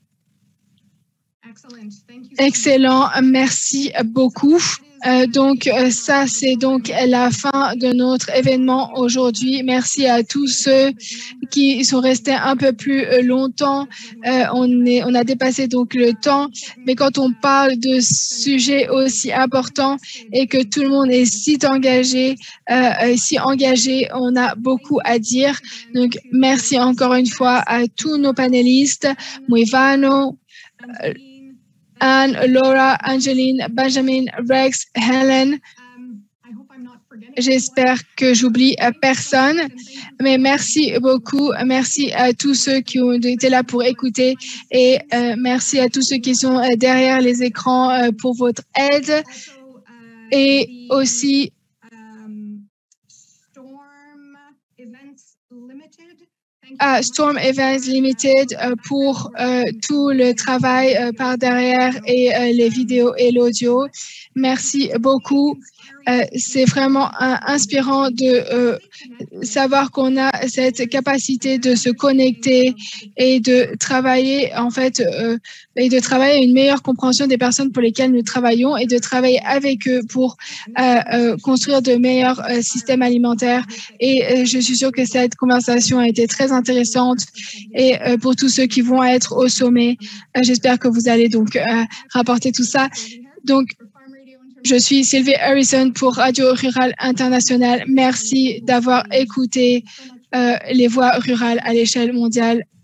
Excellent, merci beaucoup. Euh, donc, euh, ça, c'est donc la fin de notre événement aujourd'hui. Merci à tous ceux qui sont restés un peu plus longtemps. Euh, on, est, on a dépassé donc le temps, mais quand on parle de sujets aussi importants et que tout le monde est si engagé, euh, si engagé, on a beaucoup à dire. Donc, merci encore une fois à tous nos panélistes, Muivano, euh, Anne, Laura, Angeline, Benjamin, Rex, Helen. J'espère que j'oublie personne, mais merci beaucoup. Merci à tous ceux qui ont été là pour écouter, et euh, merci à tous ceux qui sont derrière les écrans euh, pour votre aide, et aussi à Storm Events Limited euh, pour euh, tout le travail euh, par derrière, et euh, les vidéos et l'audio. Merci beaucoup. Euh, c'est vraiment euh, inspirant de euh, savoir qu'on a cette capacité de se connecter et de travailler, en fait, euh, et de travailler à une meilleure compréhension des personnes pour lesquelles nous travaillons, et de travailler avec eux pour euh, euh, construire de meilleurs euh, systèmes alimentaires. Et euh, je suis sûre que cette conversation a été très intéressante, et euh, pour tous ceux qui vont être au sommet, euh, j'espère que vous allez donc euh, rapporter tout ça. Donc, je suis Sylvie Harrison pour Radio Rurale Internationale. Merci d'avoir écouté euh, les voix rurales à l'échelle mondiale.